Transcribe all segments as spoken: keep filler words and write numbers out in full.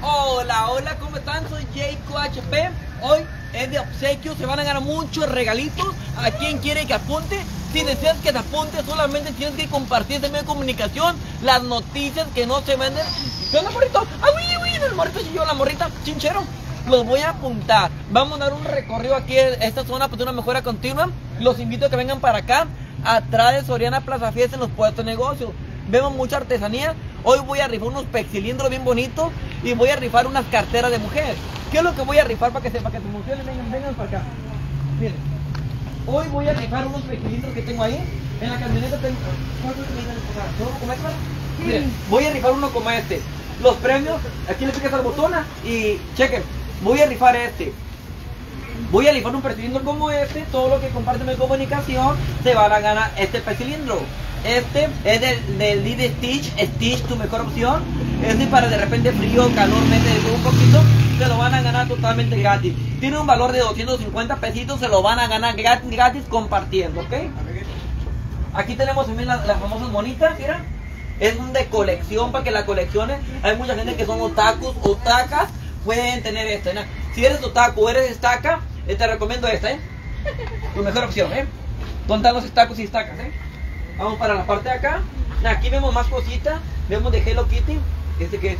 Hola, hola, ¿cómo están? Soy Jayco H P. Hoy es de obsequio, se van a ganar muchos regalitos. ¿A quién quiere que apunte? Si deseas que te apunte, solamente tienes que compartir este medio de comunicación las noticias que no se venden. ¿Qué onda, morrito? ¡Ah, uy, uy! El morrito chilló, la morrita, chinchero. Los voy a apuntar. Vamos a dar un recorrido aquí en esta zona pues, de una mejora continua. Los invito a que vengan para acá, atrás de Soriana Plaza Fiesta, en los puestos de negocio. Vemos mucha artesanía. Hoy voy a rifar unos pexilindros bien bonitos y voy a rifar unas carteras de mujer. ¿Qué es lo que voy a rifar para que sepa que tus mujeres vengan, vengan para acá? Miren, hoy voy a rifar unos pexilindros que tengo ahí. En la camioneta tengo... ¿Cuántos me dicen? ¿Solo como este? Miren, voy a rifar uno como este. Los premios, aquí le picas al botón y chequen, voy a rifar este. Voy a rifar un pexilindro como este. Todo lo que comparten mi comunicación se van a ganar este pexilindro. Este es del, del Lidl Stitch, Stitch tu mejor opción. Este para de repente frío, calor, mete un poquito, se lo van a ganar totalmente gratis. Tiene un valor de doscientos cincuenta pesitos, se lo van a ganar gratis, gratis compartiendo, ¿ok? Aquí tenemos también las, las famosas monitas, mira. Es un de colección para que la colecciones. Hay mucha gente que son otakus, otacas, pueden tener esta, ¿no? Si eres otaku o eres estaca, eh, te recomiendo esta, ¿eh? Tu mejor opción, ¿eh? ¿Dónde están los estacos y estacas, eh? Vamos para la parte de acá. Aquí vemos más cositas. Vemos de Hello Kitty. ¿Este qué es?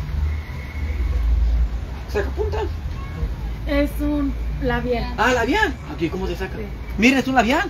¿Saca punta? Es un labial. Ah, labial. Aquí, ¿cómo se saca? Sí. Miren, es un labial.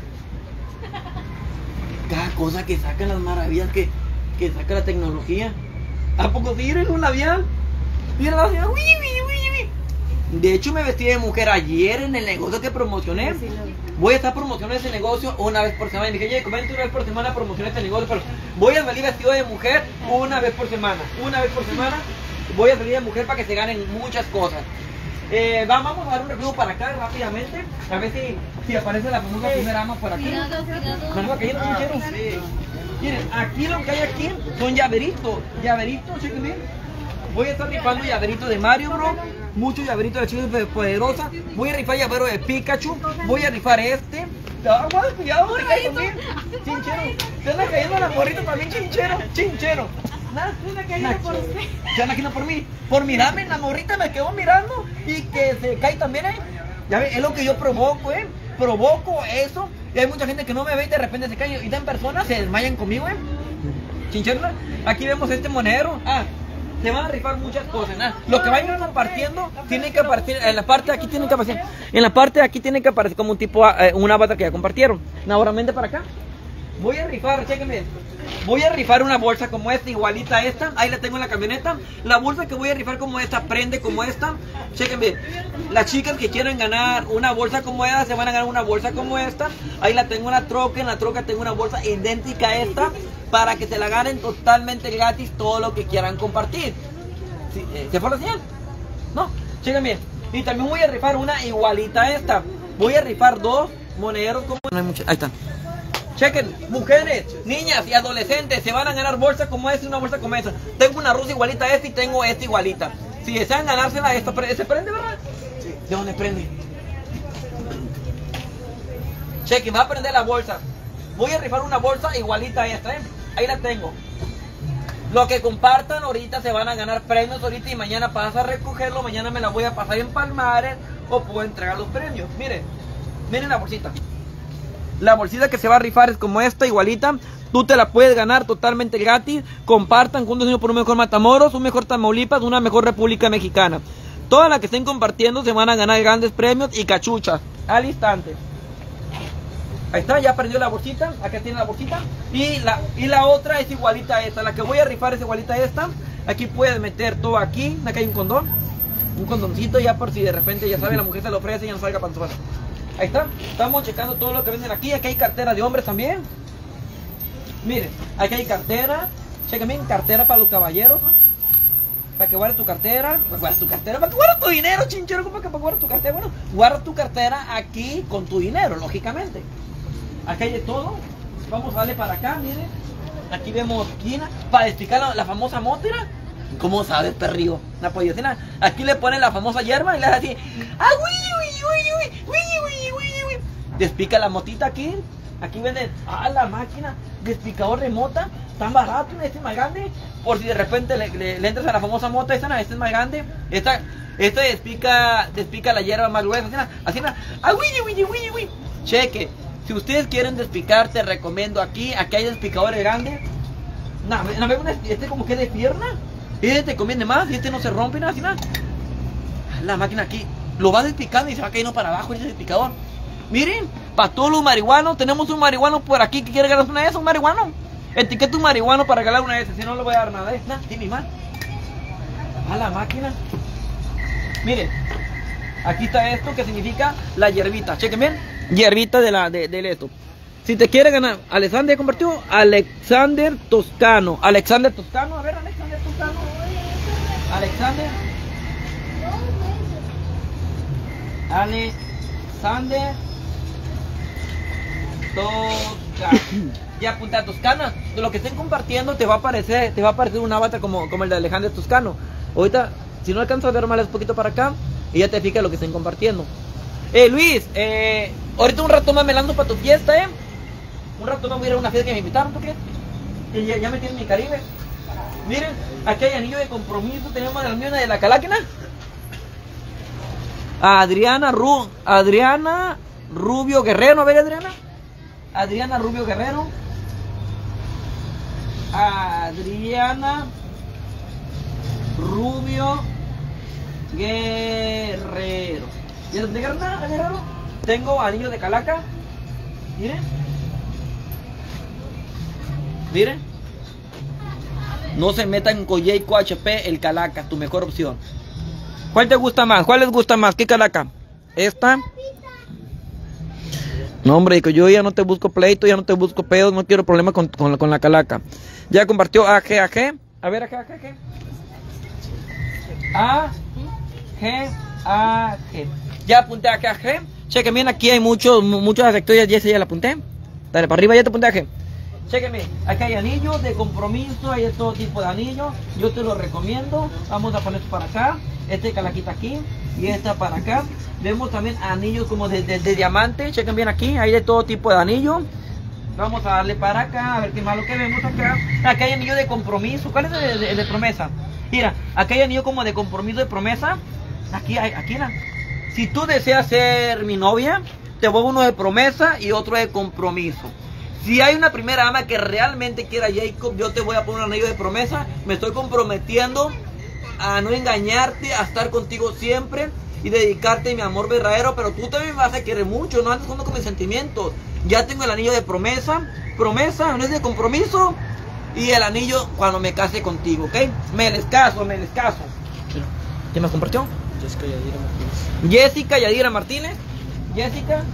Cada cosa que sacan, las maravillas que, que saca la tecnología. ¿A poco sí? Miren, un labial. Miren, la labial. Uy, uy, uy, uy. De hecho, me vestí de mujer ayer en el negocio que promocioné. Sí, voy a estar promocionando ese negocio una vez por semana. Y dije, oye, comenta una vez por semana promocionar este negocio. Pero voy a salir vestido de mujer una vez por semana. Una vez por semana voy a salir de mujer para que se ganen muchas cosas. Eh, vamos a dar un recorrido para acá rápidamente. A ver si, si aparece la famosa primera ama por aquí. Cuidado, cuidado. ¿No va cayendo, chinchero? Sí. Miren, aquí lo que hay aquí son llaveritos. Llaveritos, chequen bien. Voy a estar rifando llaveritos de Mario, bro. Muchos llaveritos de Chile Poderosa. Voy a rifar llavero de Pikachu. Voy a rifar este. Aguas, cuidado, no te caigas también. Chinchero. Se anda cayendo la morrita también, chinchero. Chinchero. Nada, se anda cayendo por usted. Se anda cayendo por mí. Por mirarme, la morrita me quedó mirando. Y que se cae también, eh. Ya ves, es lo que yo provoco, eh. Provoco eso. Y hay mucha gente que no me ve y de repente se cae. Y en persona se desmayan conmigo, eh. Chinchero. Aquí vemos este monedero. Ah. Se van a rifar muchas cosas, ¿no? Lo que vayan compartiendo tiene que aparecer, en la parte de aquí tiene que aparecer, en la parte de aquí tiene que aparecer como un tipo, eh, un avatar que ya compartieron. Ahora vente para acá. Voy a rifar, chéquenme. Voy a rifar una bolsa como esta, igualita a esta. Ahí la tengo en la camioneta. La bolsa que voy a rifar como esta, prende como esta. Chéquenme. Las chicas que quieran ganar una bolsa como esta, se van a ganar una bolsa como esta. Ahí la tengo en la troca. En la troca tengo una bolsa idéntica a esta, para que se la ganen totalmente gratis todo lo que quieran compartir. ¿Sí? Eh, ¿Se fue la señal? No, chéquenme. Y también voy a rifar una igualita a esta. Voy a rifar dos monederos como... No hay mucha... Ahí están. Chequen, mujeres, niñas y adolescentes se van a ganar bolsas como esta y una bolsa como esta. Tengo una rusa igualita a esta y tengo esta igualita. Si desean ganársela, esta se prende, ¿verdad? Sí. ¿De dónde prende? Chequen, va a prender la bolsa. Voy a rifar una bolsa igualita a esta, ¿eh? Ahí la tengo. Lo que compartan ahorita se van a ganar premios ahorita y mañana pasas a recogerlo. Mañana me la voy a pasar en Palmares o puedo entregar los premios. Miren, miren la bolsita. La bolsita que se va a rifar es como esta, igualita. Tú te la puedes ganar totalmente gratis. Compartan juntos por un mejor Matamoros, un mejor Tamaulipas, una mejor República Mexicana. Todas las que estén compartiendo se van a ganar grandes premios y cachuchas al instante. Ahí está, ya prendió la bolsita. Acá tiene la bolsita. Y la, y la otra es igualita a esta. La que voy a rifar es igualita a esta. Aquí puedes meter todo aquí. Acá hay un condón. Un condoncito ya por si de repente, ya sabe, la mujer se lo ofrece y ya no salga panzona. Ahí está. Estamos checando todo lo que venden aquí. Aquí hay cartera de hombres también. Miren, aquí hay cartera. Chequen bien, cartera para los caballeros. Para que guardes tu cartera. Para que guardes tu cartera. Para que guardes tu dinero, chinchero. ¿Cómo que para que guardes tu cartera? Bueno, guarda tu cartera aquí con tu dinero, lógicamente. Aquí hay de todo. Vamos a darle para acá, miren. Aquí vemos esquina. Para explicar la, la famosa mótera. ¿Cómo sabe, perrillo? La pollocina. Aquí le ponen la famosa hierba y le hace así. ¡Ah, uy, uy, uy, uy, uy, uy, uy, uy! Despica la motita aquí. Aquí venden, ah, la máquina despicador remota tan barato, este es más grande. Por si de repente le, le, le entras a la famosa moto, esta, este es más grande. Esta, esta despica, despica la hierba más gruesa, así, así, ah, uy, uy, uy, uy. Cheque, si ustedes quieren despicar, te recomiendo aquí, aquí hay despicadores grandes. No, no, este como que de pierna, este te conviene más y este no se rompe, nada, así nada. La máquina aquí lo va despicando y se va cayendo para abajo ese despicador. Miren, para todos los marihuanos, tenemos un marihuano por aquí que quiere ganar una de esas, un marihuano. Etiqueta un marihuano para regalar una de esas, si no le voy a dar nada de nada, tiene mal. A la máquina. Miren, aquí está esto que significa la hierbita. Chequen bien, hierbita de la de, de esto. Si te quiere ganar, Alexander compartió, Alexander Toscano. Alexander Toscano, a ver, Alexander Toscano. Alexander. Alexander Toscano. Ya apunta a Toscana. De lo que estén compartiendo te va a aparecer, te va a aparecer un avatar como, como el de Alexander Toscano. Ahorita, si no alcanzas a ver mal, es un poquito para acá y ya te fijas lo que estén compartiendo. Eh, Luis, eh, ahorita un rato más me lanzo para tu fiesta, eh. Un rato más voy a ir a una fiesta que me invitaron, ¿tú crees? Y ya, ya me tienen mi Caribe. Miren, aquí hay anillo de compromiso, tenemos la unión de la Caláquena. Adriana Ru, Adriana Rubio Guerrero, a ver Adriana. Adriana Rubio Guerrero. Adriana Rubio Guerrero. ¿Y el de Guerrero? Tengo anillo de Calaca. Miren. Miren. No se metan con Jayco H P, el Calaca, tu mejor opción. ¿Cuál te gusta más? ¿Cuál les gusta más? ¿Qué Calaca? ¿Esta? No, hombre, yo ya no te busco pleito, ya no te busco pedos, no quiero problemas con, con, con la Calaca. Ya compartió A G A G. A ver, A G A G. A G A G. Ya apunté a A G A G. Chequen bien, aquí hay muchos, muchas sectores, ya ya la apunté. Dale, para arriba, ya te apunté a A G. Chequenme, acá hay anillos de compromiso, hay de todo tipo de anillos. Yo te lo recomiendo. Vamos a poner esto para acá. Este calaquita aquí y esta para acá. Vemos también anillos como de, de, de diamante. Chequen bien aquí, hay de todo tipo de anillos. Vamos a darle para acá, a ver qué más lo que vemos acá. Acá hay anillo de compromiso. ¿Cuál es el de, de, de promesa? Mira, acá hay anillo como de compromiso de promesa. Aquí hay, aquí era. Si tú deseas ser mi novia, te voy uno de promesa y otro de compromiso. Si hay una primera ama que realmente quiera a Jacob, yo te voy a poner un anillo de promesa. Me estoy comprometiendo a no engañarte, a estar contigo siempre y dedicarte mi amor verdadero. Pero tú también vas a querer mucho, no andes jugando con mis sentimientos. Ya tengo el anillo de promesa, promesa, no es de compromiso. Y el anillo cuando me case contigo, ¿ok? Me les caso, me les caso. ¿Quién más compartió? Jessica Yadira Martínez. Jessica Yadira Martínez. Jessica.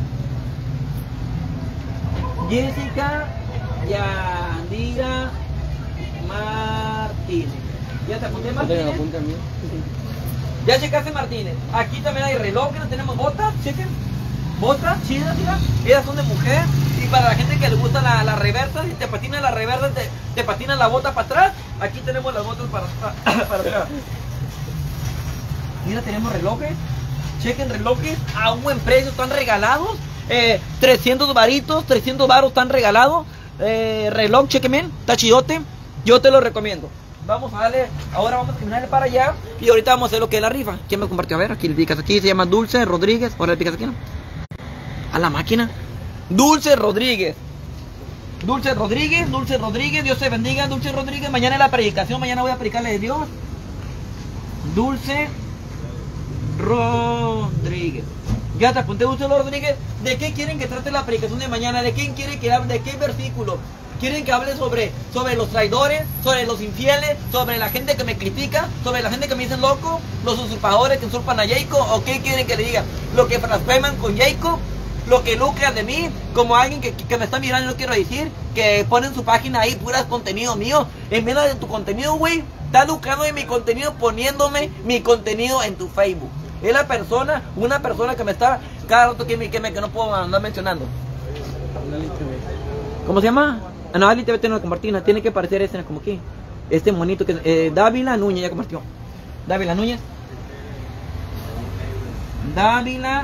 Jessica Yadira Martínez. ¿Ya te apunté, Martínez? Apunte a mí. Ya checaste, Martínez. Aquí también hay relojes, tenemos botas, chequen. Botas chidas, mira. Ellas son de mujer. Y para la gente que le gusta la, la reversa, si te patina la reversa, te, te patina la bota para atrás. Aquí tenemos las botas para, para atrás. Mira, tenemos relojes. Chequen relojes a un buen precio, están regalados. Eh, trescientos varitos, trescientos varos están regalados. Eh, reloj, chequen bien, está chidote. Yo te lo recomiendo. Vamos a darle, ahora vamos a caminarle para allá. Y ahorita vamos a hacer lo que es la rifa. ¿Quién me compartió? A ver, aquí le picas aquí, se llama Dulce Rodríguez. Ahora le picas aquí, ¿no? A la máquina. Dulce Rodríguez. Dulce Rodríguez, Dulce Rodríguez, Dios te bendiga, Dulce Rodríguez. Mañana es la predicación, mañana voy a predicarle de Dios. Dulce Rodríguez. Ya te apunté, Dulce Rodríguez. ¿De qué quieren que trate la predicación de mañana? ¿De quién quieren que hable? ¿De qué versículo? ¿Quieren que hable sobre, sobre los traidores, sobre los infieles, sobre la gente que me critica, sobre la gente que me dicen loco, los usurpadores que usurpan a Jacob? ¿O qué quieren que le diga? Lo que blasfeman con Jacob, lo que lucran de mí, como alguien que, que me está mirando, no quiero decir, que ponen su página ahí, puras contenido mío. En vez de tu contenido, güey, está lucrando de mi contenido poniéndome mi contenido en tu Facebook. Es la persona, una persona que me está cada rato que, me, que, me, que no puedo andar mencionando. ¿Cómo se llama? Ah, no, Ali T V no lo compartí, no, tiene que aparecer este como aquí. Este monito que eh, Dávila Núñez ya compartió. Dávila Núñez. Dávila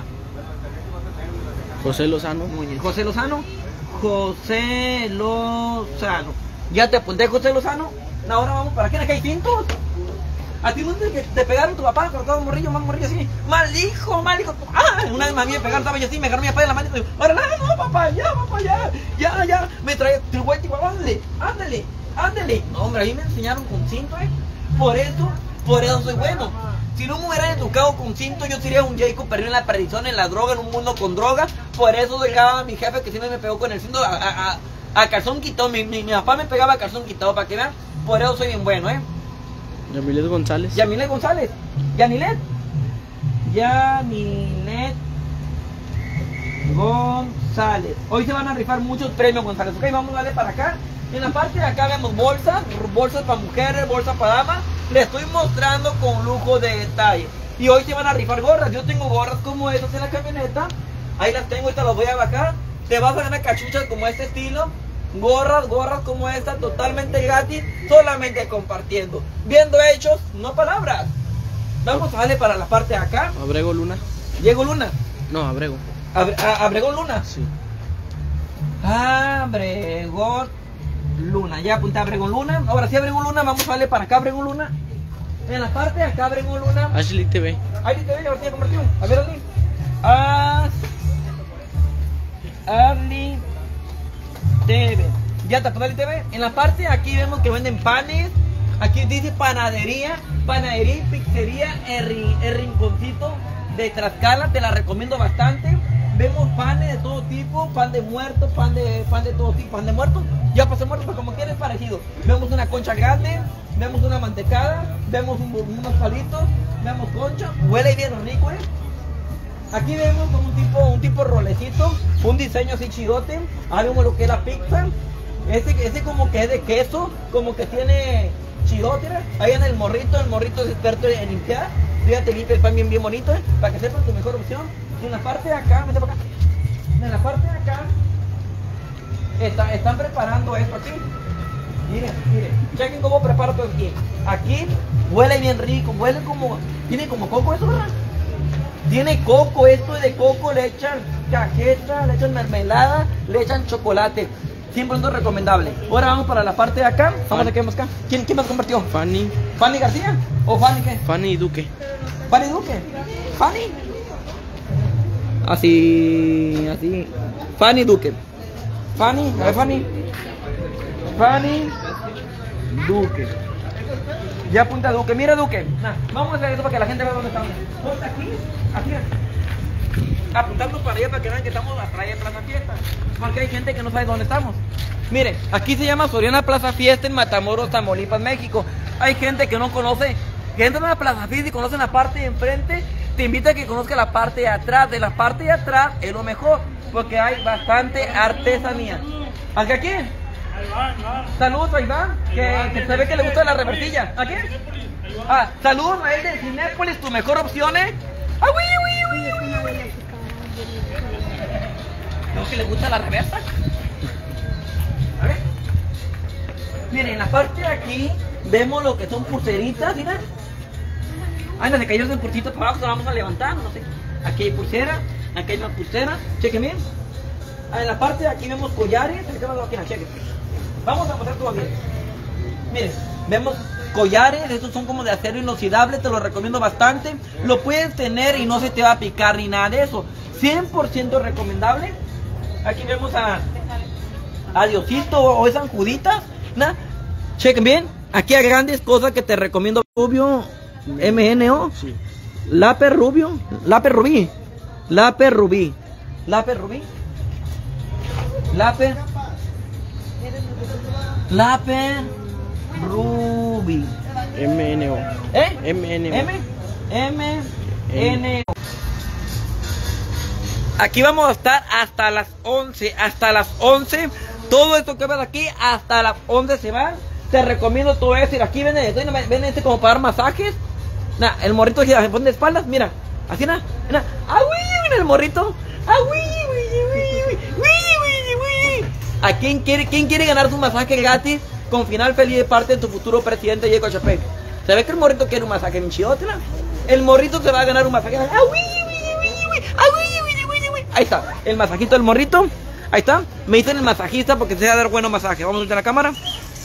José Lozano. Núñez. José Lozano. José Lozano. Ya te apunté, José Lozano. Ahora vamos para aquí, aquí hay cintos. A ti no te, te pegaron tu papá, cortado un morrillo, más morrillo así. Mal hijo, mal hijo. Ah, una vez más bien pegaron, estaba yo así, me agarró mi papá de la mano y me dijo, ahora no, no, papá, ya, papá, ya, ya, ya. Me trae, te voy a decir, ándale, ándale, ándale. No, hombre, ahí me enseñaron con cinto, eh. Por eso, por eso soy bueno. Si no me hubieran educado con cinto, yo sería un Jacob perdido en la perdición, en la droga, en un mundo con droga. Por eso dejaba a mi jefe que siempre me pegó con el cinto a, a, a, a calzón quitado. Mi, mi, mi papá me pegaba a calzón quitado, para que vean. Por eso soy bien bueno, eh. Yamilet González. Yamilet González. Yanilet. Yanilet González. Hoy se van a rifar muchos premios, González. Ok, vamos a darle para acá. En la parte de acá vemos bolsas, bolsas para mujeres, bolsas para damas. Les estoy mostrando con lujo de detalle. Y hoy se van a rifar gorras. Yo tengo gorras como estas en la camioneta. Ahí las tengo, ahorita las voy a bajar. Te vas a ganar cachuchas como este estilo. Gorras, gorras como esta, totalmente gratis, solamente compartiendo. Viendo hechos, no palabras. Vamos a darle para la parte de acá. Abrego Luna. Diego Luna. No, Abrego. Abre, a, Abregón Luna. Sí. Abregón Luna. Ya apunté a Abregón Luna. Ahora sí, Abregón Luna, vamos a darle para acá, Abregón Luna. En la parte de acá, Abregón Luna. Ashley T V. Ahí te ve, ahora sí compartió. A ver, Ashley. Ah, Ashley T V. Ya te apunté T V. En la parte de aquí vemos que venden panes. Aquí dice panadería, panadería y pizzería, el, el rinconcito de Tlaxcala, te la recomiendo bastante. Vemos panes de todo tipo, pan de muerto, pan de, pan de todo tipo, pan de muerto, ya pasé muerto, pero como quieres parecido. Vemos una concha grande, vemos una mantecada, vemos un, unos palitos, vemos concha, huele bien rico, eh. Aquí vemos como un tipo, un tipo rolecito, un diseño así chidote. Ahí vemos lo que es la pizza. Ese, ese como que es de queso, como que tiene chidote. Ahí en el morrito, el morrito es experto en limpiar. Fíjate, limpia el pan bien, bien bonito, ¿eh? Para que sepan tu mejor opción. Y en la parte de acá, vete para acá. En la parte de acá, está, están preparando esto aquí. Miren, miren, chequen cómo preparo todo aquí. Aquí huele bien rico, huele como, tiene como coco eso, ¿verdad? Tiene coco, esto es de coco, le echan cajeta, le echan mermelada, le echan chocolate. cien por ciento recomendable. Ahora vamos para la parte de acá. Vamos a ver qué vemos acá. ¿Quién, ¿Quién más compartió? Fanny. ¿Fanny García? ¿O Fanny qué? Fanny Duque. ¿Fanny Duque? ¿Fanny? Así, así. Fanny Duque. Fanny, a ver Fanny. Fanny Duque. Ya apunta Duque. Mira Duque. Nah, vamos a hacer eso para que la gente vea dónde estamos. ¿Dónde aquí? Aquí. Apuntando para allá para que vean que estamos atrás de Plaza Fiesta. Porque hay gente que no sabe dónde estamos. Miren, aquí se llama Soriana Plaza Fiesta en Matamoros, Tamaulipas, México. Hay gente que no conoce, que entra a la Plaza Fiesta y conocen la parte de enfrente. Te invito a que conozca la parte de atrás. De la parte de atrás es lo mejor, porque hay bastante artesanía. ¿A qué quién? Saludos a Iván, que, que se ve que le gusta la reversilla. ¿A quién? Ah, saludos a él de Cinépolis, tu mejor opción, ¿eh? ¡Ah, uy, uy, uy, uy, uy! Creo que le gusta la reversa. A ver. Miren, en la parte de aquí vemos lo que son pulseritas, ¿miren? Ay, no se cayó el pulsito para abajo, se la vamos a levantar, no sé. Aquí hay pulsera, aquí hay una pulsera, chequen bien. Ah, en la parte de aquí vemos collares, chequen. Vamos a pasar todo bien. Miren, vemos collares, estos son como de acero inoxidable, te lo recomiendo bastante. Lo puedes tener y no se te va a picar ni nada de eso. cien por ciento recomendable. Aquí vemos a, a Diosito o esas juditas. ¿Nah? Chequen bien. Aquí hay grandes cosas que te recomiendo. Rubio M N O. Sí. Lápiz rubio. Lápiz rubí. Lápiz rubí. Lápiz rubí. Lápiz. Lápiz rubí. M N O. ¿Eh? M N O. M. M. N. O. Aquí vamos a estar hasta las once, hasta las once. Todo esto que ves aquí, hasta las once se va. Te recomiendo todo eso. Y aquí ven, ven este como para dar masajes. Nah, el morrito se pone de espaldas, mira. Así nada, mira. ¡Ah, uy! Mira el morrito. ¡Ah, uy! ¡Uy, uy, uy! ¡Uy, uy, uy! ¿A quién quiere, quién quiere ganar su masaje gratis con final feliz de parte de tu futuro presidente Jacob Chapek? ¿Se ve que el morrito quiere un masaje en chidote? El morrito se va a ganar un masaje. ¡Ah, uy, uy, uy, uy! ¡Ah, uy! Ahí está, el masajito del morrito. Ahí está. Me dicen el masajista porque se va a dar buenos masajes. Vamos a ver la cámara.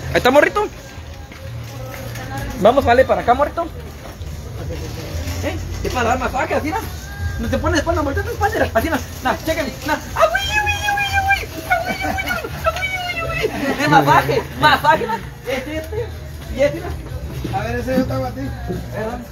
Ahí está, morrito. Vamos, vale, para acá, morrito. ¿Eh? Es para dar masaje, así, ¿no? No te pones de espalda, morrito, tu espalda. Así, no. No, chéquenme. No. ¡Ah, uy, uy, uy, uy, uy! ¡Ah, uy, uy, uy, uy! Es masaje, masaje, ¿no? Este, este. Y este, ¿no? A ver, ese yo te hago a ti. ¿Verdad?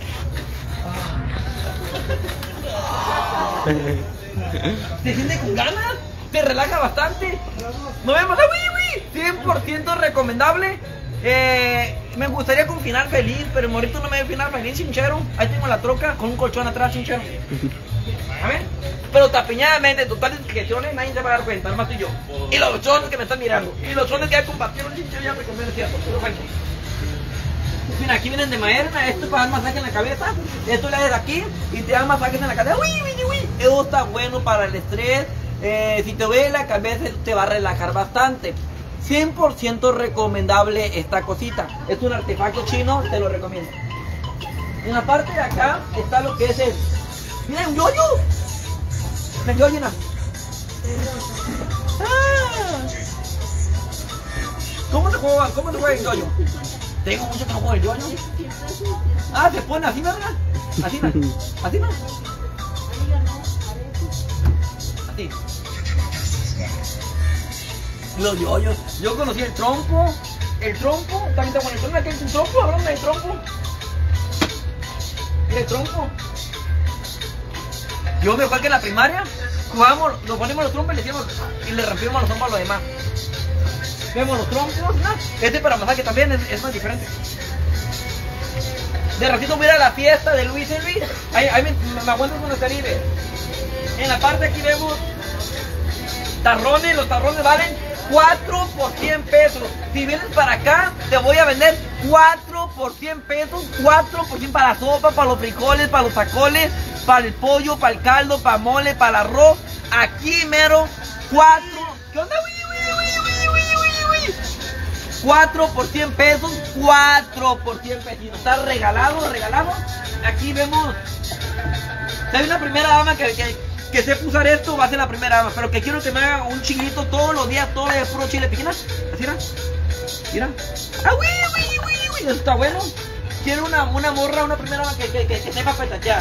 ¿Te sientes con ganas? ¿Te relaja bastante? ¿No vemos? ¡Ah, uy, uy! cien por ciento recomendable. Eh, me gustaría con final feliz, pero el morrito no me ve final feliz, chinchero. Ahí tengo la troca con un colchón atrás, chinchero. A ver, pero tapiñadamente, totales descripciones, nadie se va a dar cuenta, más tú y yo. Y los chones que me están mirando, y los chones que ya compartieron, chinchero, ya me compré el cierto, pero bueno. Mira, aquí vienen de madera, esto es para dar masaje en la cabeza, esto le das aquí y te dan masajes en la cabeza. ¡Uy, uy, uy! Eso está bueno para el estrés, eh, si te duele la cabeza te va a relajar bastante. cien por ciento recomendable esta cosita. Es un artefacto chino, te lo recomiendo. En la parte de acá está lo que es el... ¡Mira, un yoyo! ¡El yoyo, no! ¡Ah! ¿Cómo se juega, cómo se juega el yoyo? Tengo mucho que no juego el yoyo. Ah, se pone así, ¿verdad? Así, ¿no? Así, ¿no? Así. Los yoyos. Yo conocí el trompo. El trompo. También está bonito. ¿Qué es un trompo? Hablando del trompo. Mira el trompo. Yo me acuerdo que en la primaria jugábamos, nos ponemos los trompos y le decíamos y le rompíamos los trompos a los demás. Vemos los trompos, ¿no? Este para masaje también es, es más diferente. De ratito voy a ir a la fiesta de Luis y Luis. Ahí, ahí me, me aguanto con los Caribe. En la parte aquí vemos tarrones. Los tarrones valen cuatro por cien pesos. Si vienes para acá, te voy a vender cuatro por cien pesos. cuatro por cien para la sopa, para los frijoles, para los tacoles, para el pollo, para el caldo, para mole, para el arroz. Aquí mero, cuatro. ¿Qué onda? cuatro por cien pesos, cuatro por cien pesos. Está regalado, regalado. Aquí vemos. Hay una primera dama que, que, que sepa usar esto, va a ser la primera dama. Pero que quiero que me haga un chilito todos los días, todos los días, puro chile piquina. Así, mira. Mira. ¡Ah, uy, uy, uy, uy! Eso está bueno. Quiero una, una morra, una primera dama que, que, que, que sepa petachear.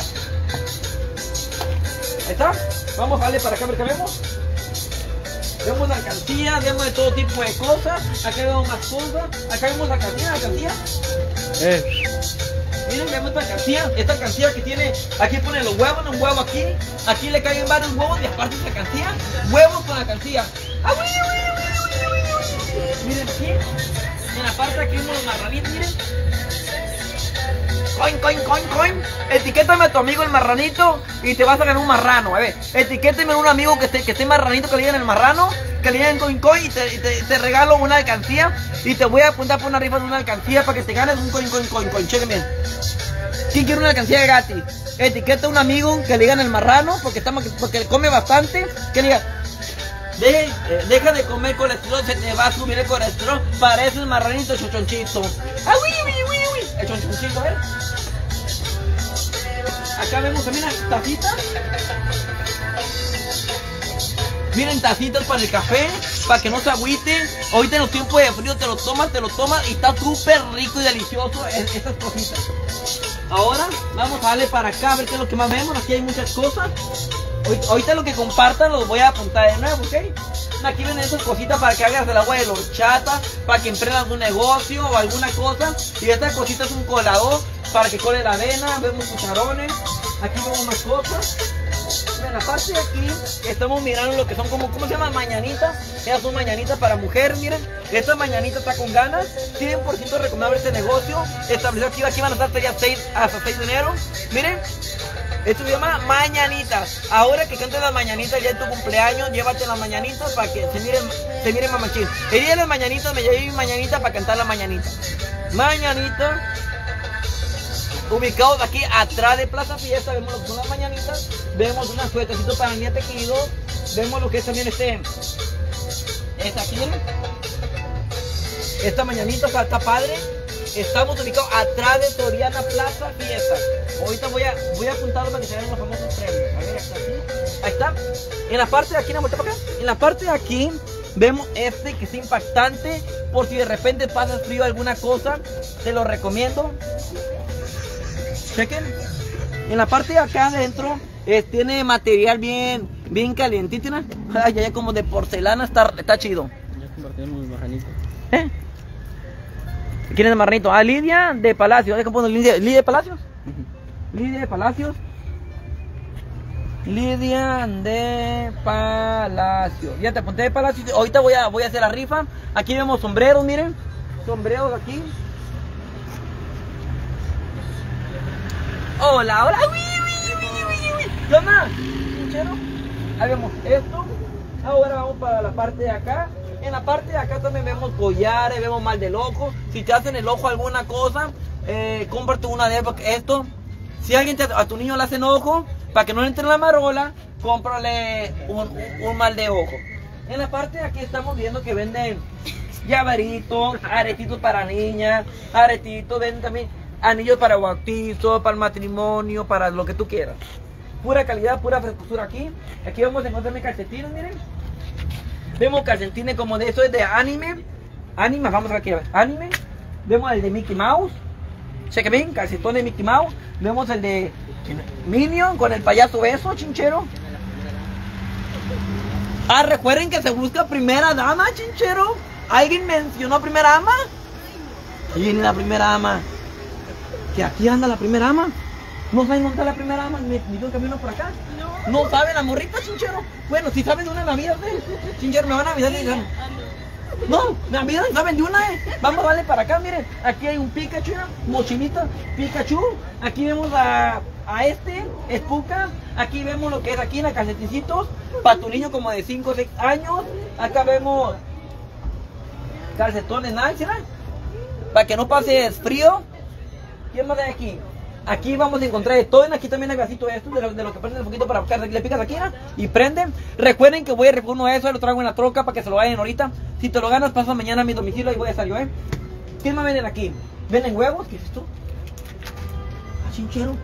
Ahí está. Vamos a darle para acá, a ver qué vemos. Vemos alcancías, vemos de todo tipo de cosas. Acá vemos más cosas. Acá vemos alcancía, alcancía. Eh. Miren, vemos esta alcancía. Esta alcancía que tiene, aquí pone los huevos, un huevo aquí. Aquí le caen varios huevos y aparte esta alcancía. Huevos con alcancía. ¡Ah, uy, uy, uy, uy, uy, uy! Miren aquí. En la parte aquí vemos los marranitos, miren. Coin, coin, coin, coin. Etiquétame a tu amigo el marranito y te vas a ganar un marrano. A ver, etiquétame a un amigo que esté, que esté marranito, que le digan el marrano, que le digan coin, coin y te, y te, te regalo una alcancía. Y te voy a apuntar por una rifa de una alcancía para que te ganes un coin, coin, coin, coin. Chequen bien. ¿Quién quiere una alcancía de gratis? Etiqueta a un amigo que le digan el marrano porque, está, porque come bastante. Que le diga, de, eh, deja de comer colesterol, se te va a subir el colesterol. Parece el marranito chochonchito. ¡Ah, uy, uy, uy, uy! El chochonchito, a ver. Acá vemos también las tacitas. Miren, tacitas para el café, para que no se agüite. Ahorita en los tiempos de frío te lo tomas, te lo tomas y está súper rico y delicioso estas cositas. Ahora vamos a darle para acá a ver qué es lo que más vemos. Aquí hay muchas cosas. Ahorita lo que compartan los voy a apuntar de nuevo, ¿ok? Aquí vienen esas cositas para que hagas el agua de la horchata, para que emprendas un negocio o alguna cosa. Y esta cosita es un colador para que cole la avena. Vemos cucharones. Aquí vemos más cosas. En la parte de aquí estamos mirando lo que son como, ¿cómo se llama? Mañanitas. Estas son mañanitas para mujer, miren. Esta mañanita está con ganas. cien por ciento recomendable este negocio. Establecido aquí, aquí van a estar hasta ya seis, hasta seis de enero. Miren. Esto se llama mañanitas. Ahora que cantes las mañanitas ya en tu cumpleaños, llévate las mañanitas para que se miren, se miren mamachín. El día de las mañanitas me llevé mi mañanita para cantar las mañanitas. Mañanita. Ubicados aquí atrás de Plaza Fiesta, vemos lo que son las mañanitas. Vemos unas suetecitos para niña tequido. Vemos lo que es también este. Esta aquí, miren. Esta mañanita, o sea, está padre. Estamos ubicados atrás de Soriana Plaza Fiesta. Ahorita voy a, voy a apuntarlo para que se vean los famosos premios. A ver, está aquí. Ahí está. En la parte de aquí, ¿no? En la parte de aquí Vemos este que es impactante. Por si de repente pasa frío alguna cosa, te lo recomiendo. Chequen. En la parte de acá adentro eh, tiene material bien, bien calientito, ¿no? Ay, ya como de porcelana, está, está chido. Ya compartimos los marranitos. ¿Eh? ¿Quién es el marranito? Ah, Lidia de Palacios. ¿Qué pongo? Lidia, Lidia de Palacios. Lidia de Palacios. Lidia de Palacios. Ya te apunté de Palacios. Ahorita voy a, voy a hacer la rifa. Aquí vemos sombreros, miren. Sombreros aquí. Hola, hola. Uy, uy, uy, uy, uy. ¿Qué onda? ¿Chinchero? Ahí vemos esto. Ahora vamos para la parte de acá. En la parte de acá también vemos collares, vemos mal del ojo. Si te hacen el ojo alguna cosa, eh, cómprate una de porque esto. Si alguien te, a tu niño le hacen ojo, para que no le entre en la marola, cómprale un, un mal de ojo. En la parte de aquí estamos viendo que venden llaveritos, aretitos para niñas, aretitos, venden también anillos para bautizo, para el matrimonio, para lo que tú quieras. Pura calidad, pura frescura aquí. Aquí vamos a encontrar mis calcetines, miren. Vemos calcetines como de eso es de anime. Anime, vamos a ver aquí, a ver. Anime. Vemos el de Mickey Mouse. Cheque bien, calcetón de Mickey Mouse. Vemos el de Minion con el payaso beso, chinchero. Ah, recuerden que se busca primera dama, chinchero. ¿Alguien mencionó primera dama? Ahí viene la primera dama. Que aquí anda la primera dama. ¿No saben dónde está la primera dama? Ni, ni yo camino por acá. No. ¿No saben la morrita, chinchero? Bueno, si saben de una, me avisan, ¿eh? Chinchero, me van a avisar y digan. No, me avisan, saben de una, ¿eh? Vamos a darle para acá, miren. Aquí hay un Pikachu, mochilita, Pikachu. Aquí vemos a, a este, Espuca. Aquí vemos lo que es aquí en la calceticitos. Para tu niño como de cinco o seis años. Acá vemos calcetones Nike, ¿verdad? Para que no pases frío. ¿Quién más hay aquí? Aquí vamos a encontrar de todo. Aquí también hay vasito de estos, de lo, de lo que prenden un poquito para buscar. Le picas aquí, ¿no? Y prenden. Recuerden que voy a recoger uno de esos, lo traigo en la troca para que se lo vayan ahorita. Si te lo ganas, pasa mañana a mi domicilio y voy a estar yo, ¿eh? ¿Quién más venden aquí? ¿Venden huevos? ¿Qué es esto? Ah, chinchero.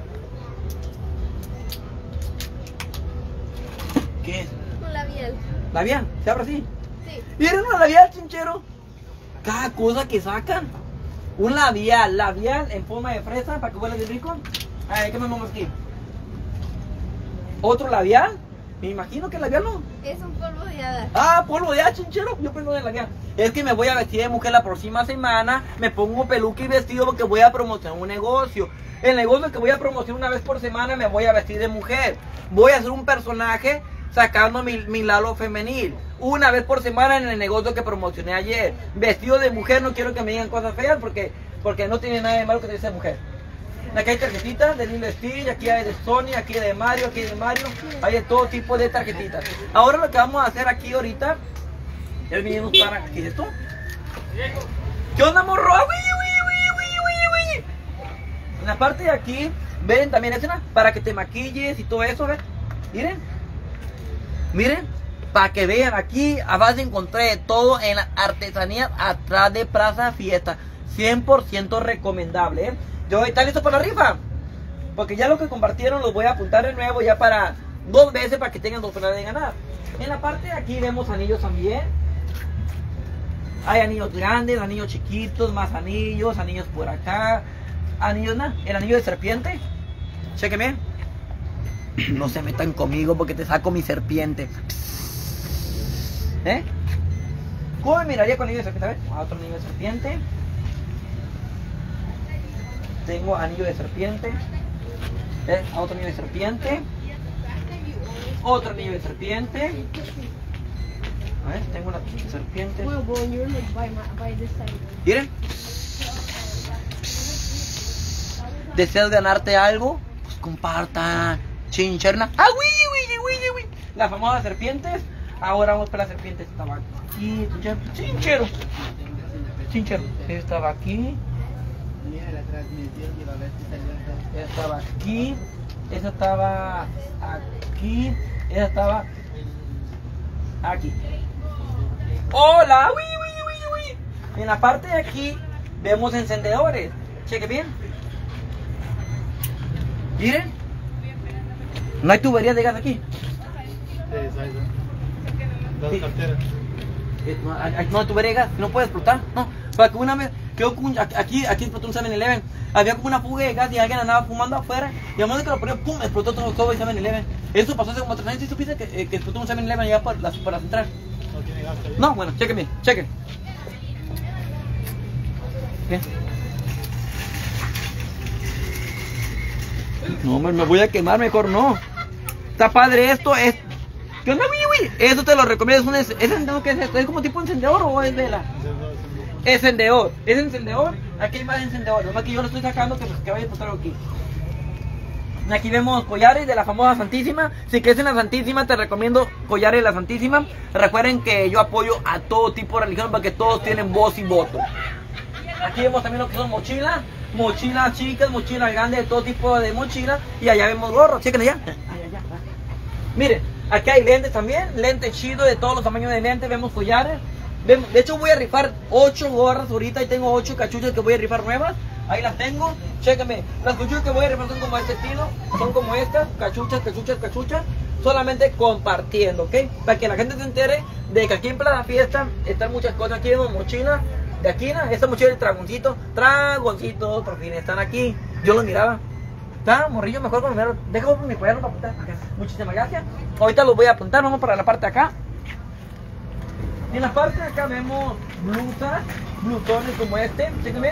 ¿Qué es? Un labial. ¿Labial? ¿Se abre así? Sí. Miren una labial, chinchero. Cada cosa que sacan. Un labial, labial en forma de fresa para que huela bien rico. A ver, ¿qué me vamos aquí? ¿Otro labial? Me imagino que el labial no. Es un polvo de hada. Ah, polvo de hada, chinchero. Yo prendo de labial. Es que me voy a vestir de mujer la próxima semana. Me pongo peluca y vestido porque voy a promocionar un negocio. El negocio que voy a promocionar una vez por semana me voy a vestir de mujer. Voy a hacer un personaje sacando mi, mi lado femenil. Una vez por semana en el negocio que promocioné ayer. Vestido de mujer, no quiero que me digan cosas feas porque, porque no tiene nada de malo que te dice mujer. Aquí hay tarjetitas de Lilo Stitch, aquí hay de Sony, aquí hay de Mario, aquí hay de Mario. Hay de todo tipo de tarjetitas. Ahora lo que vamos a hacer aquí ahorita es venimos para... ¿Qué es esto? ¿Qué onda, morro? ¡Ah, uy, uy, uy, uy, uy, uy! En la parte de aquí, ven también escena para que te maquilles y todo eso, ¿ven? Miren. Miren, para que vean, aquí vas a encontrar de todo en la artesanía atrás de Plaza Fiesta. cien por ciento recomendable, ¿eh? Yo, ¿está listo para la rifa? Porque ya lo que compartieron los voy a apuntar de nuevo ya para dos veces para que tengan dos oportunidades de ganar. En la parte de aquí vemos anillos también. Hay anillos grandes, anillos chiquitos, más anillos, anillos por acá. Anillos, nada, el anillo de serpiente. Chequenme. No se metan conmigo porque te saco mi serpiente. ¿Eh? ¿Cómo me miraría con anillo de serpiente? A ver, otro anillo de serpiente. Tengo anillo de serpiente. ¿Eh? Otro anillo de serpiente. Otro anillo de serpiente. A ver, tengo una serpiente. ¿Miren? ¿Deseas ganarte algo? Pues compartan. Chincherna. ¡Ah, uy, uy, uy, uy! Las famosas serpientes. Ahora vamos para las serpientes. Estaba aquí. Chinchero. Chinchero. Estaba aquí. Esa estaba aquí. Esa estaba aquí. Esa estaba aquí. ¡Hola! ¡Uy, uy, uy, uy! En la parte de aquí vemos encendedores. Cheque bien. Miren. No hay tuberías de gas aquí. Dos Sí. carteras. Eh, no, a- a- no, tu verga, no puede explotar, no. Para que una vez, creo que un- aquí, aquí explotó un seven eleven. Había como una fuga de gas y alguien andaba fumando afuera. Y al momento que lo ponía, pum, explotó todo, todo el seven eleven. Eso pasó hace como tres años. ¿Sí supiste que, eh, que explotó un seven eleven allá por la, por la central? No tiene gas ahí. No, bueno, chequen bien, chequen. Bien. No, me, me voy a quemar, mejor no. Está padre esto, es... ¿Qué onda, güey, güey? Eso te lo recomiendo, es un... ¿Es encendedor qué es esto? ¿Es como tipo encendedor o es vela? Encendedor, es encendedor. Aquí hay más encendedor, nomás que yo lo estoy sacando que, pues, que vaya a explotar aquí. Aquí vemos collares de la famosa Santísima. Si crees en la Santísima, te recomiendo collares de la Santísima. Recuerden que yo apoyo a todo tipo de religión porque todos tienen voz y voto. Aquí vemos también lo que son mochilas. Mochilas chicas, mochilas grandes, de todo tipo de mochilas. Y allá vemos gorros, chequen allá. Allá, allá. Miren, aquí hay lentes también. Lentes chidos de todos los tamaños de lentes. Vemos collares. Vemos, de hecho voy a rifar ocho gorras ahorita. Y tengo ocho cachuchas que voy a rifar nuevas. Ahí las tengo, chéquenme. Las cachuchas que voy a rifar son como este estilo. Son como estas, cachuchas, cachuchas, cachuchas. Solamente compartiendo, ¿ok? Para que la gente se entere de que aquí en Plaza Fiesta están muchas cosas. Aquí vemos mochilas de Aquina. Esta mochila de dragoncito. Dragoncito, por fin están aquí. Yo los miraba. Está, morrillo, mejor con los Dejo mi cuaderno para apuntar. Acá. Muchísimas gracias. Ahorita los voy a apuntar. Vamos para la parte de acá. En la parte de acá vemos blusas, blusones como este. Chéquenme.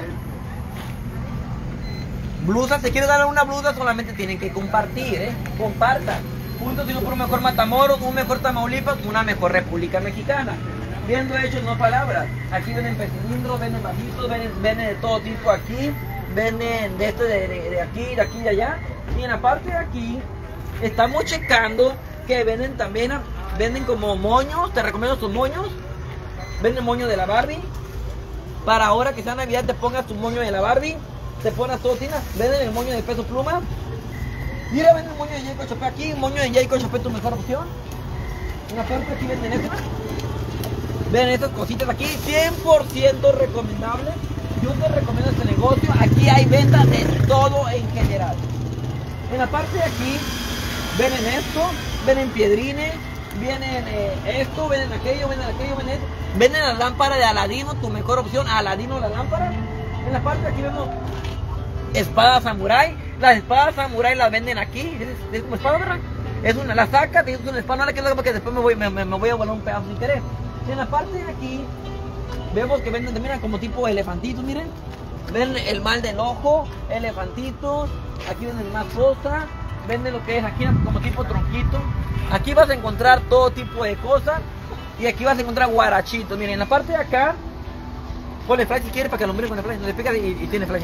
Blusas, si quieren dar una blusa solamente tienen que compartir, ¿eh? Compartan. Juntos sino por un mejor Matamoros, un mejor Tamaulipas, una mejor República Mexicana. Viendo hechos, no palabras. Aquí venden petilindros, venden vasitos, venden, venden de todo tipo aquí. Venden de esto, de, de, de aquí, de aquí, de allá. Y en la parte de aquí, estamos checando que venden también, venden como moños, te recomiendo sus moños. Venden moños de la Barbie. Para ahora que sea Navidad te pongas tu moño de la Barbie. Te pones todo, Tina. Venden el moño de Peso Pluma. Mira, venden el moño de Jayco Chapé aquí. El moño de Jayco Chapé, tu mejor opción. Una parte aquí venden esta. Ven estas cositas aquí. cien por ciento recomendable. Yo te recomiendo este negocio. Aquí hay venta de todo en general. En la parte de aquí, venden esto. Venden piedrines. Vienen eh, esto, venden aquello, venden aquello, venden esto. Venden la lámpara de Aladino, tu mejor opción. Aladino la lámpara. En la parte de aquí vemos espadas samurai. Las espadas samurai las venden aquí. Es, es como espada, ¿verdad? Es una, la sacas, es una espada, no la quiero porque después me voy, me, me, me voy a volar un pedazo sin querer. En la parte de aquí vemos que venden también como tipo elefantitos, miren. Venden el mal del ojo, elefantitos. Aquí venden más cosas. Venden lo que es aquí como tipo tronquito. Aquí vas a encontrar todo tipo de cosas. Y aquí vas a encontrar guarachitos. Miren, en la parte de acá, ponle flash si quieres para que lo mire con el flash. Le pica y, y tiene flash.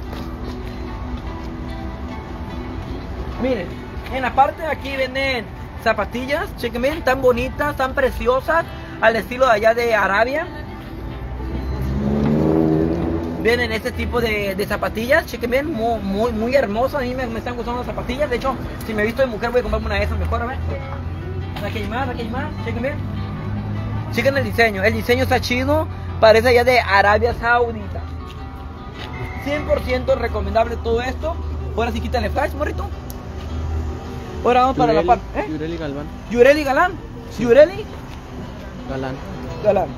Miren, en la parte de aquí venden zapatillas. Chequen bien, tan bonitas, tan preciosas. Al estilo de allá de Arabia. Vienen este tipo de, de zapatillas. Chequen bien, muy, muy, muy hermosas. A mí me, me están gustando las zapatillas. De hecho, si me he visto de mujer voy a comprarme una de esas mejor. A ver. Aquí hay más, aquí hay más. Chequen bien. Chequen el diseño. El diseño está chido. Parece allá de Arabia Saudita. cien por ciento recomendable todo esto. Ahora sí quítale flash, morrito. Ahora vamos para la parte. ¿Eh? Yureli Galván. Yureli Galán. Yureli Galán. Galán.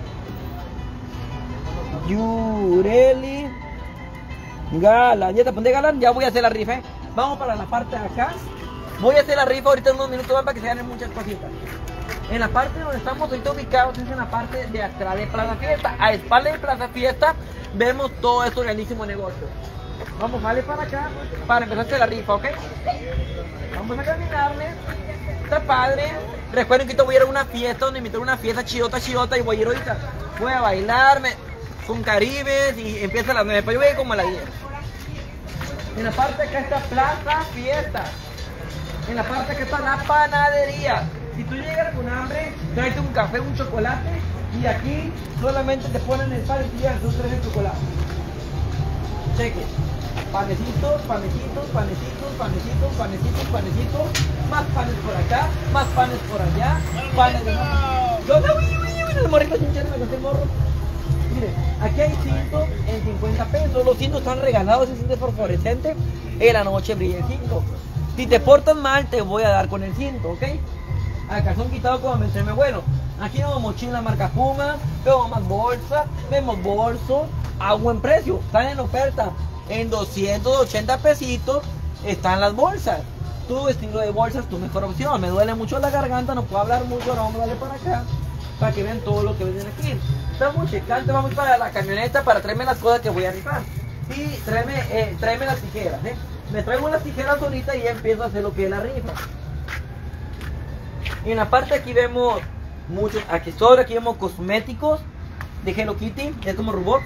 Yureli Galán. Ya te apunté, Galán. Ya voy a hacer la rifa, ¿eh? Vamos para la parte de acá. Voy a hacer la rifa ahorita en unos minutos más para que se ganen muchas cositas. En la parte donde estamos ahorita ubicados es en la parte de atrás de Plaza Fiesta. A espalda de Plaza Fiesta vemos todo este grandísimo negocio. Vamos, vale para acá para empezar a hacer la rifa, ¿ok? Vamos a caminarle. Está padre. Recuerden que te voy a ir a una fiesta donde me invitaron a una fiesta chidota, chidota. Y voy a ir ahorita. Voy a bailarme con caribes y empieza a las nueve. Después yo voy a ir como a las diez. En la parte de acá está Plaza Fiesta. En la parte de acá está la panadería. Si tú llegas con hambre, tráete un café, un chocolate. Y aquí solamente te ponen el pan y te llevan sus tres de chocolate. Cheque. Panecitos, panecitos, panecitos, panecitos, panecitos, panecitos. Más panes por acá, más panes por allá. Panes de más. ¿Qué onda, güey, güey, güey? El morrito chinchero me costó el morro. Mire, aquí hay cinto en cincuenta pesos. Los cintos están regalados, ese cinto fosforescente. En la noche brilla el cinto. Si te portas mal, te voy a dar con el cinto, ¿ok? A calzón quitado, como mencioné mi abuelo. Aquí vemos mochila marca Puma, vemos más bolsas, vemos bolsos a buen precio, están en oferta. En doscientos ochenta pesitos están las bolsas. Tu estilo de bolsas, tu mejor opción. Me duele mucho la garganta, no puedo hablar mucho, ahora vamos a darle para acá, para que vean todo lo que venden aquí. Estamos checando, vamos para la camioneta para traerme las cosas que voy a rifar. Y tráeme, eh, tráeme las tijeras, ¿eh? Me traigo las tijeras ahorita y ya empiezo a hacer lo que es la rifa. Y en la parte aquí vemos muchos accesorios, aquí vemos cosméticos de Hello Kitty, es como robot.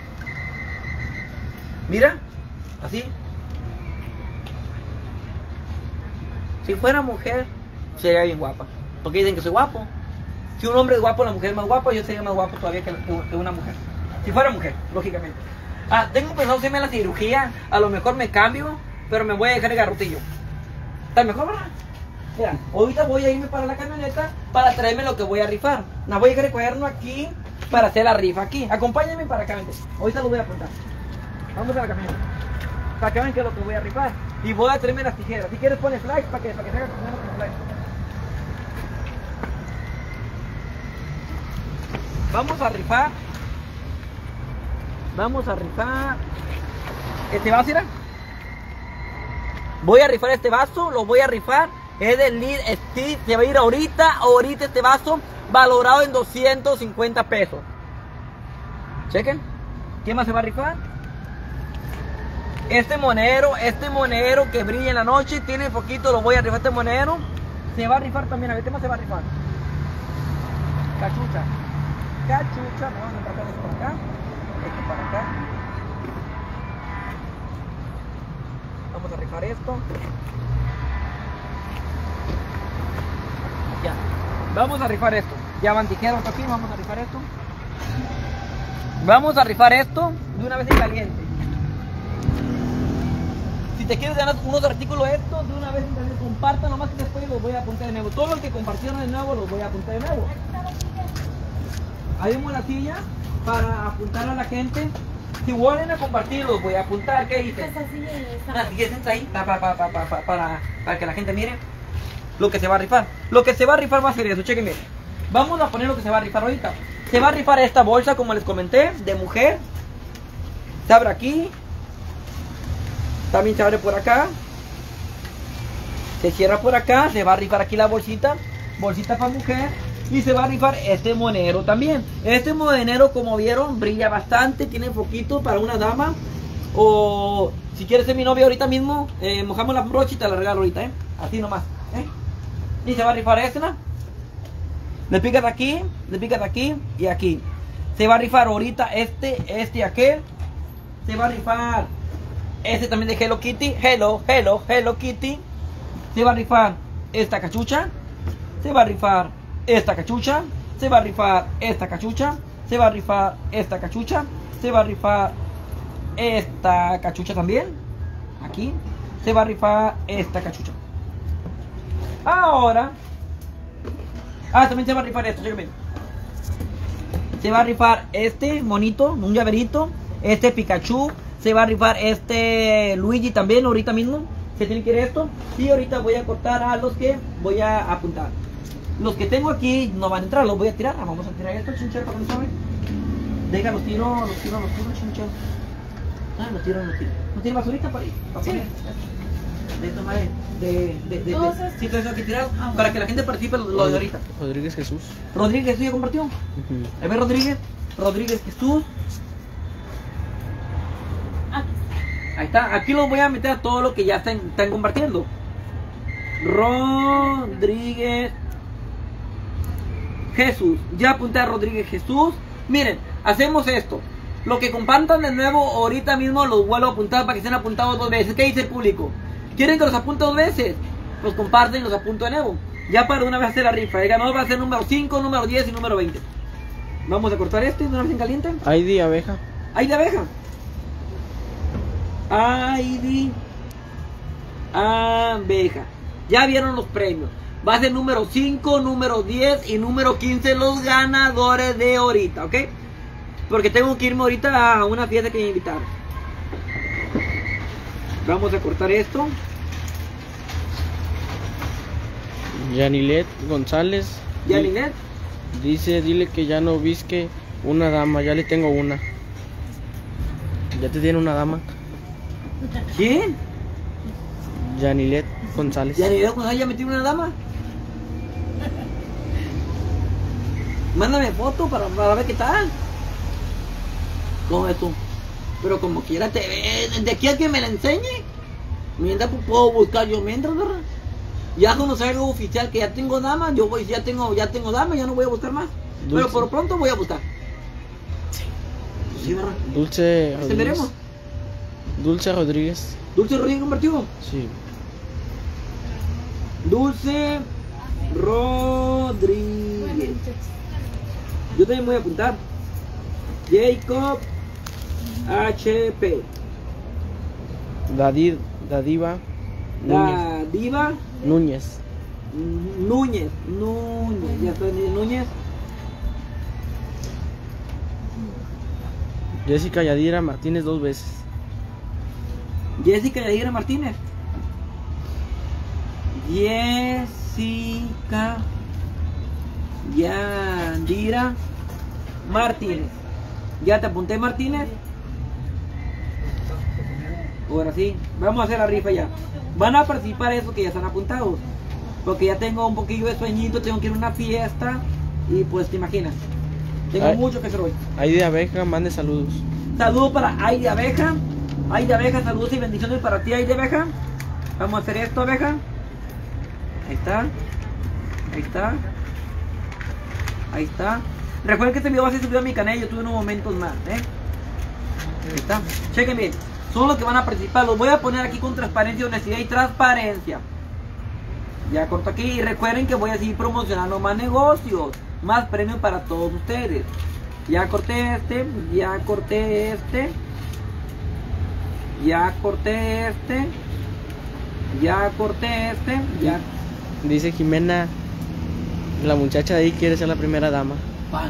Mira, así. Si fuera mujer, sería bien guapa. Porque dicen que soy guapo. Si un hombre es guapo, la mujer es más guapa, yo sería más guapo todavía que, que una mujer. Si fuera mujer, lógicamente. Ah, tengo pensado hacerme la cirugía, a lo mejor me cambio, pero me voy a dejar el garrotillo. Está mejor, ¿verdad? Mira, ahorita voy a irme para la camioneta para traerme lo que voy a rifar. La voy a recogerlo aquí para hacer la rifa aquí. Acompáñenme para acá, vente. Ahorita lo voy a apuntar. Vamos a la camioneta. Para que vean qué es lo que voy a rifar. Y voy a traerme las tijeras. Si quieres pone flash para que, para que se haga con flash. Vamos a rifar. Vamos a rifar. Este vaso, ¿era? Voy a rifar este vaso, lo voy a rifar. Es del Lil Steve, se va a ir ahorita, ahorita este vaso valorado en doscientos cincuenta pesos. Chequen. ¿Quién más se va a rifar? Este monero, este monero que brilla en la noche, tiene poquito, lo voy a rifar este monero. Se va a rifar también, a ver, ¿qué más se va a rifar? Cachucha. Cachucha, vamos a empacar esto por acá. Esto para acá. Vamos a rifar esto. Ya. Vamos a rifar esto. Ya van tijeras aquí, vamos a rifar esto. Vamos a rifar esto de una vez en caliente. Si te quieres ganar unos artículos estos, de una vez en caliente, compartan nomás que después los voy a apuntar de nuevo. Todos los que compartieron de nuevo los voy a apuntar de nuevo. Ahí vemos la silla para apuntar a la gente. Si vuelven a compartir los voy a apuntar. ¿Qué dicen? La silla está ahí para, para, para, para, para, para que la gente mire lo que se va a rifar. Lo que se va a rifar va a ser eso, chequen bien. Vamos a poner lo que se va a rifar ahorita. Se va a rifar esta bolsa, como les comenté, de mujer. Se abre aquí. También se abre por acá. Se cierra por acá. Se va a rifar aquí la bolsita. Bolsita para mujer. Y se va a rifar este monero también. Este monero, como vieron, brilla bastante. Tiene poquito para una dama. O si quieres ser mi novia ahorita mismo, eh, mojamos la brocha y te la regalo ahorita, ¿eh? Así nomás, ¿eh? Y se va a rifar esta. Le picas aquí, le picas aquí y aquí. Se va a rifar ahorita este, este y aquel. Se va a rifar este también de Hello Kitty. Hello, Hello, Hello Kitty. Se va a rifar esta cachucha. Se va a rifar esta cachucha. Se va a rifar esta cachucha. Se va a rifar esta cachucha. Se va a rifar esta cachucha también. Aquí. Se va a rifar esta cachucha. Ahora. Ah, también se va a rifar esto, chéquenme. Se va a rifar este monito, un llaverito. Este Pikachu. Se va a rifar este Luigi también, ahorita mismo. Se tiene que ir esto. Y ahorita voy a cortar a los que voy a apuntar. Los que tengo aquí no van a entrar, los voy a tirar. Vamos a tirar esto, chinchero, para que no saben. Deja, los tiro, los tiro, los tiro, chinchero. Ah, los tiro, los tiro. No tiene basurita para ir. Para Sí. poner. De esto, madre. De, de, de, de, de, sí, todo eso hay que tirar ah, para que la gente participe lo, lo de ahorita. Rodríguez Jesús. Rodríguez Jesús ya compartió. Uh-huh. A ver, Rodríguez. Rodríguez Jesús. Ahí está. Aquí los voy a meter a todo lo que ya están, están compartiendo. Rodríguez Jesús. Ya apunté a Rodríguez Jesús. Miren, hacemos esto. Lo que compartan de nuevo ahorita mismo los vuelvo a apuntar para que estén apuntados dos veces. ¿Qué dice el público? ¿Quieren que los apunte dos veces? Los comparten y los apunto de nuevo. Ya para una vez hacer la rifa. El ganador va a ser número cinco, número diez y número veinte. Vamos a cortar este de una vez en caliente. I D abeja. I D abeja. I D abeja. Ya vieron los premios. Va a ser número cinco, número diez y número quince los ganadores de ahorita, ¿ok? Porque tengo que irme ahorita a una fiesta que me invitaron. Vamos a cortar esto. Yanilet González. Yanilet. Dice, dile que ya no visque una dama, ya le tengo una. Ya te tiene una dama. ¿Quién? Yanilet González. ¿Ya ni veo cuando haya metido una dama? Mándame foto para, para ver qué tal. ¿Cómo es tú? Pero como quiera te ve, de aquí a que me la enseñe. Mientras pues, puedo buscar yo mientras, ¿verdad? Ya cuando salga algo oficial que ya tengo dama, yo voy, ya tengo, ya tengo dama, ya no voy a buscar más. Dulce. Pero por pronto voy a buscar. Sí, ¿verdad? Dulce Este Rodríguez. veremos. Dulce Rodríguez. Dulce Rodríguez convertido. Sí. Dulce Rodríguez. Yo también voy a apuntar. Jacob H P. Dadid, Dadiva Núñez. La diva Núñez. Núñez. Núñez. Ya estoy en Núñez. Jessica Yadira Martínez dos veces. Jessica Yadira Martínez. Jessica Yadira Martínez. ¿Ya te apunté, Martínez? Ahora sí, vamos a hacer la rifa ya. Van a participar esos que ya están apuntados. Porque ya tengo un poquillo de sueñito, tengo que ir a una fiesta. Y pues te imaginas. Tengo Ay. mucho que hacer hoy. Ahí de abeja, mande saludos. Saludos para Aide Abeja. Aide Abeja, saludos y bendiciones para ti, Aide Abeja. Vamos a hacer esto, Abeja. Ahí está. Ahí está. Ahí está. Recuerden que este video va a ser subido a mi canal de YouTube en unos momentos más, ¿eh? Ahí está. Chequen bien. Son los que van a participar. Los voy a poner aquí con transparencia, honestidad y transparencia. Ya corto aquí. Y recuerden que voy a seguir promocionando más negocios. Más premios para todos ustedes. Ya corté este. Ya corté este. Ya corté este. Ya corté este. Ya. Dice Jimena, la muchacha de ahí quiere ser la primera dama. Pan.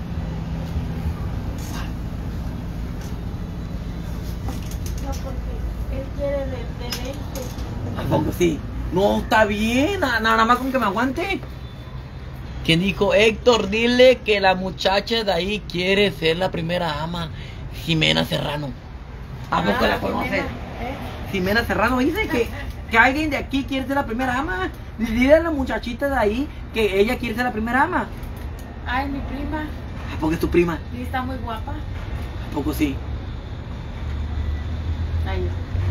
No, porque él quiere de, de veinte. Tampoco sí. No, está bien. na- Nada más con que me aguante. ¿Quién dijo? Héctor, dile que la muchacha de ahí quiere ser la primera ama. Jimena Serrano. ¿A poco la conoces? ¿Eh? Jimena Serrano dice que, que alguien de aquí quiere ser la primera ama. Dile a la muchachita de ahí que ella quiere ser la primera ama. Ay, mi prima. ¿A poco es tu prima? Y está muy guapa. ¿A poco sí? Ahí.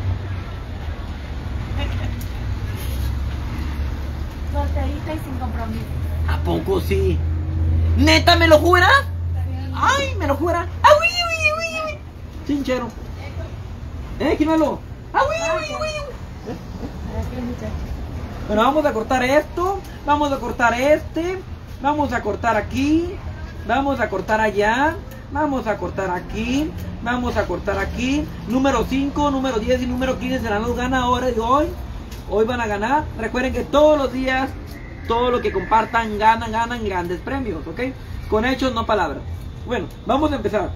Solterita y sin compromiso. ¿A poco sí? ¿Neta me lo juras? ¡Ay, me lo juras! ¡Ah, uy, uy, uy, uy! Chinchero. ¿Eh, Quimelo? ¡Ah, uy, uy, uy, uy! Aquí, muchacho. Bueno, vamos a cortar esto. Vamos a cortar este. Vamos a cortar aquí. Vamos a cortar allá. Vamos a cortar aquí. Vamos a cortar aquí. Número cinco, número diez y número quince serán los ganadores de hoy. Hoy van a ganar. Recuerden que todos los días, todo lo que compartan, ganan, ganan grandes premios, ¿ok? Con hechos, no palabras. Bueno, vamos a empezar.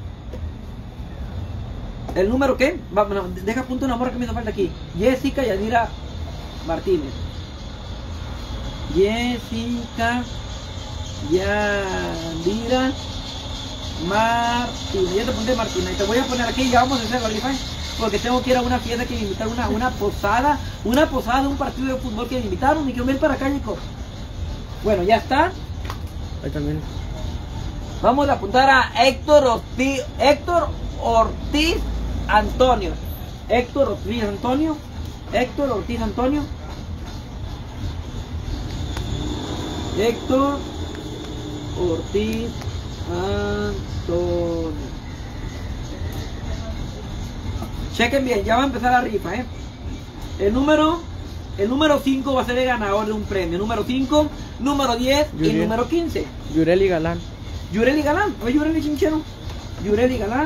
¿El número qué? Va, bueno, deja punto una morra que me hizo falta aquí. Jessica Yadira Martínez. Jessica Yadira Martínez. Ya te apunté, Martínez. Te voy a poner aquí y ya vamos a hacer la rifa. Porque tengo que ir a una fiesta que me invitaron, una, una posada. Una posada de un partido de fútbol que me invitaron. Y que ven para acá, chicos. Bueno, ya está. Ahí también. Vamos a apuntar a Héctor Ortiz, Héctor Ortiz Antonio. Héctor Ortiz Antonio. Héctor Ortiz Antonio. Héctor Ortiz Antonio. Chequen bien, ya va a empezar la rifa, ¿eh? El número, el número cinco va a ser el ganador de un premio. Número cinco, número diez y Yuriel. número quince. Yureli Galán. Yureli Galán, oye Yureli Chinchero. Yureli Galán.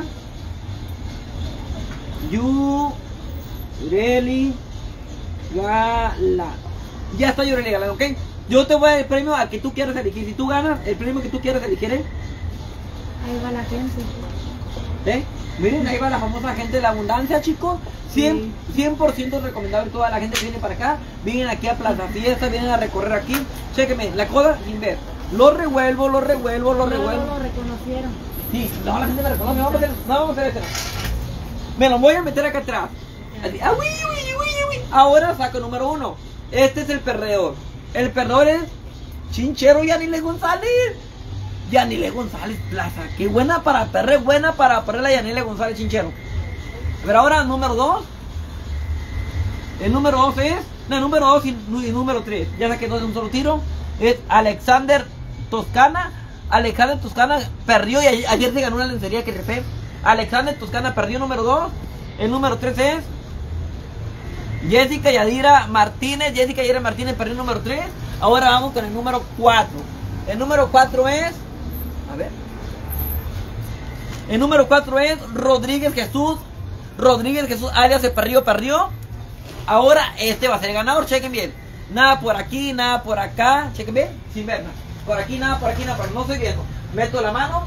Yureli Galán. Ya está Yureli Galán, ¿ok? Yo te voy a dar el premio al que tú quieras elegir. Si tú ganas, el premio que tú quieras elegir, ¿eh? Ahí va la gente. ¿Eh? Miren, ahí va la famosa gente de la abundancia, chicos. cien, cien por ciento recomendable toda la gente que viene para acá. Vienen aquí a Plaza Fiesta, vienen a recorrer aquí. Chéquenme, la coda sin ver. Lo revuelvo, lo revuelvo, lo Luego revuelvo. lo reconocieron. Sí, no, la gente me reconoce. Vamos a hacer, no, vamos a hacer esto. Me lo voy a meter acá atrás. Así, ah, uy, uy, uy, uy. Ahora saco número uno. Este es el perdedor. El perdedor es Chinchero Yanile González. Yanile González Plaza. Qué buena para perre, buena para perre la Yanile González Chinchero. Pero ahora número dos. El número dos es. No, el número dos y, y número tres. Ya saqué dos de un solo tiro. Es Alexander Toscana. Alexander Toscana perdió y ayer, ayer se ganó una lencería que repé. Alexander Toscana perdió número dos. El número tres es Jessica Yadira Martínez. Jessica Yadira Martínez perdió el número tres. Ahora vamos con el número cuatro. El número cuatro es. A ver. El número cuatro es Rodríguez Jesús. Rodríguez Jesús alias se perdió, perdió. Ahora este va a ser el ganador. Chequen bien. Nada por aquí, nada por acá. Chequen bien. Sin ver nada. Por aquí, nada, por aquí, nada. Por aquí. No estoy viendo. Meto la mano.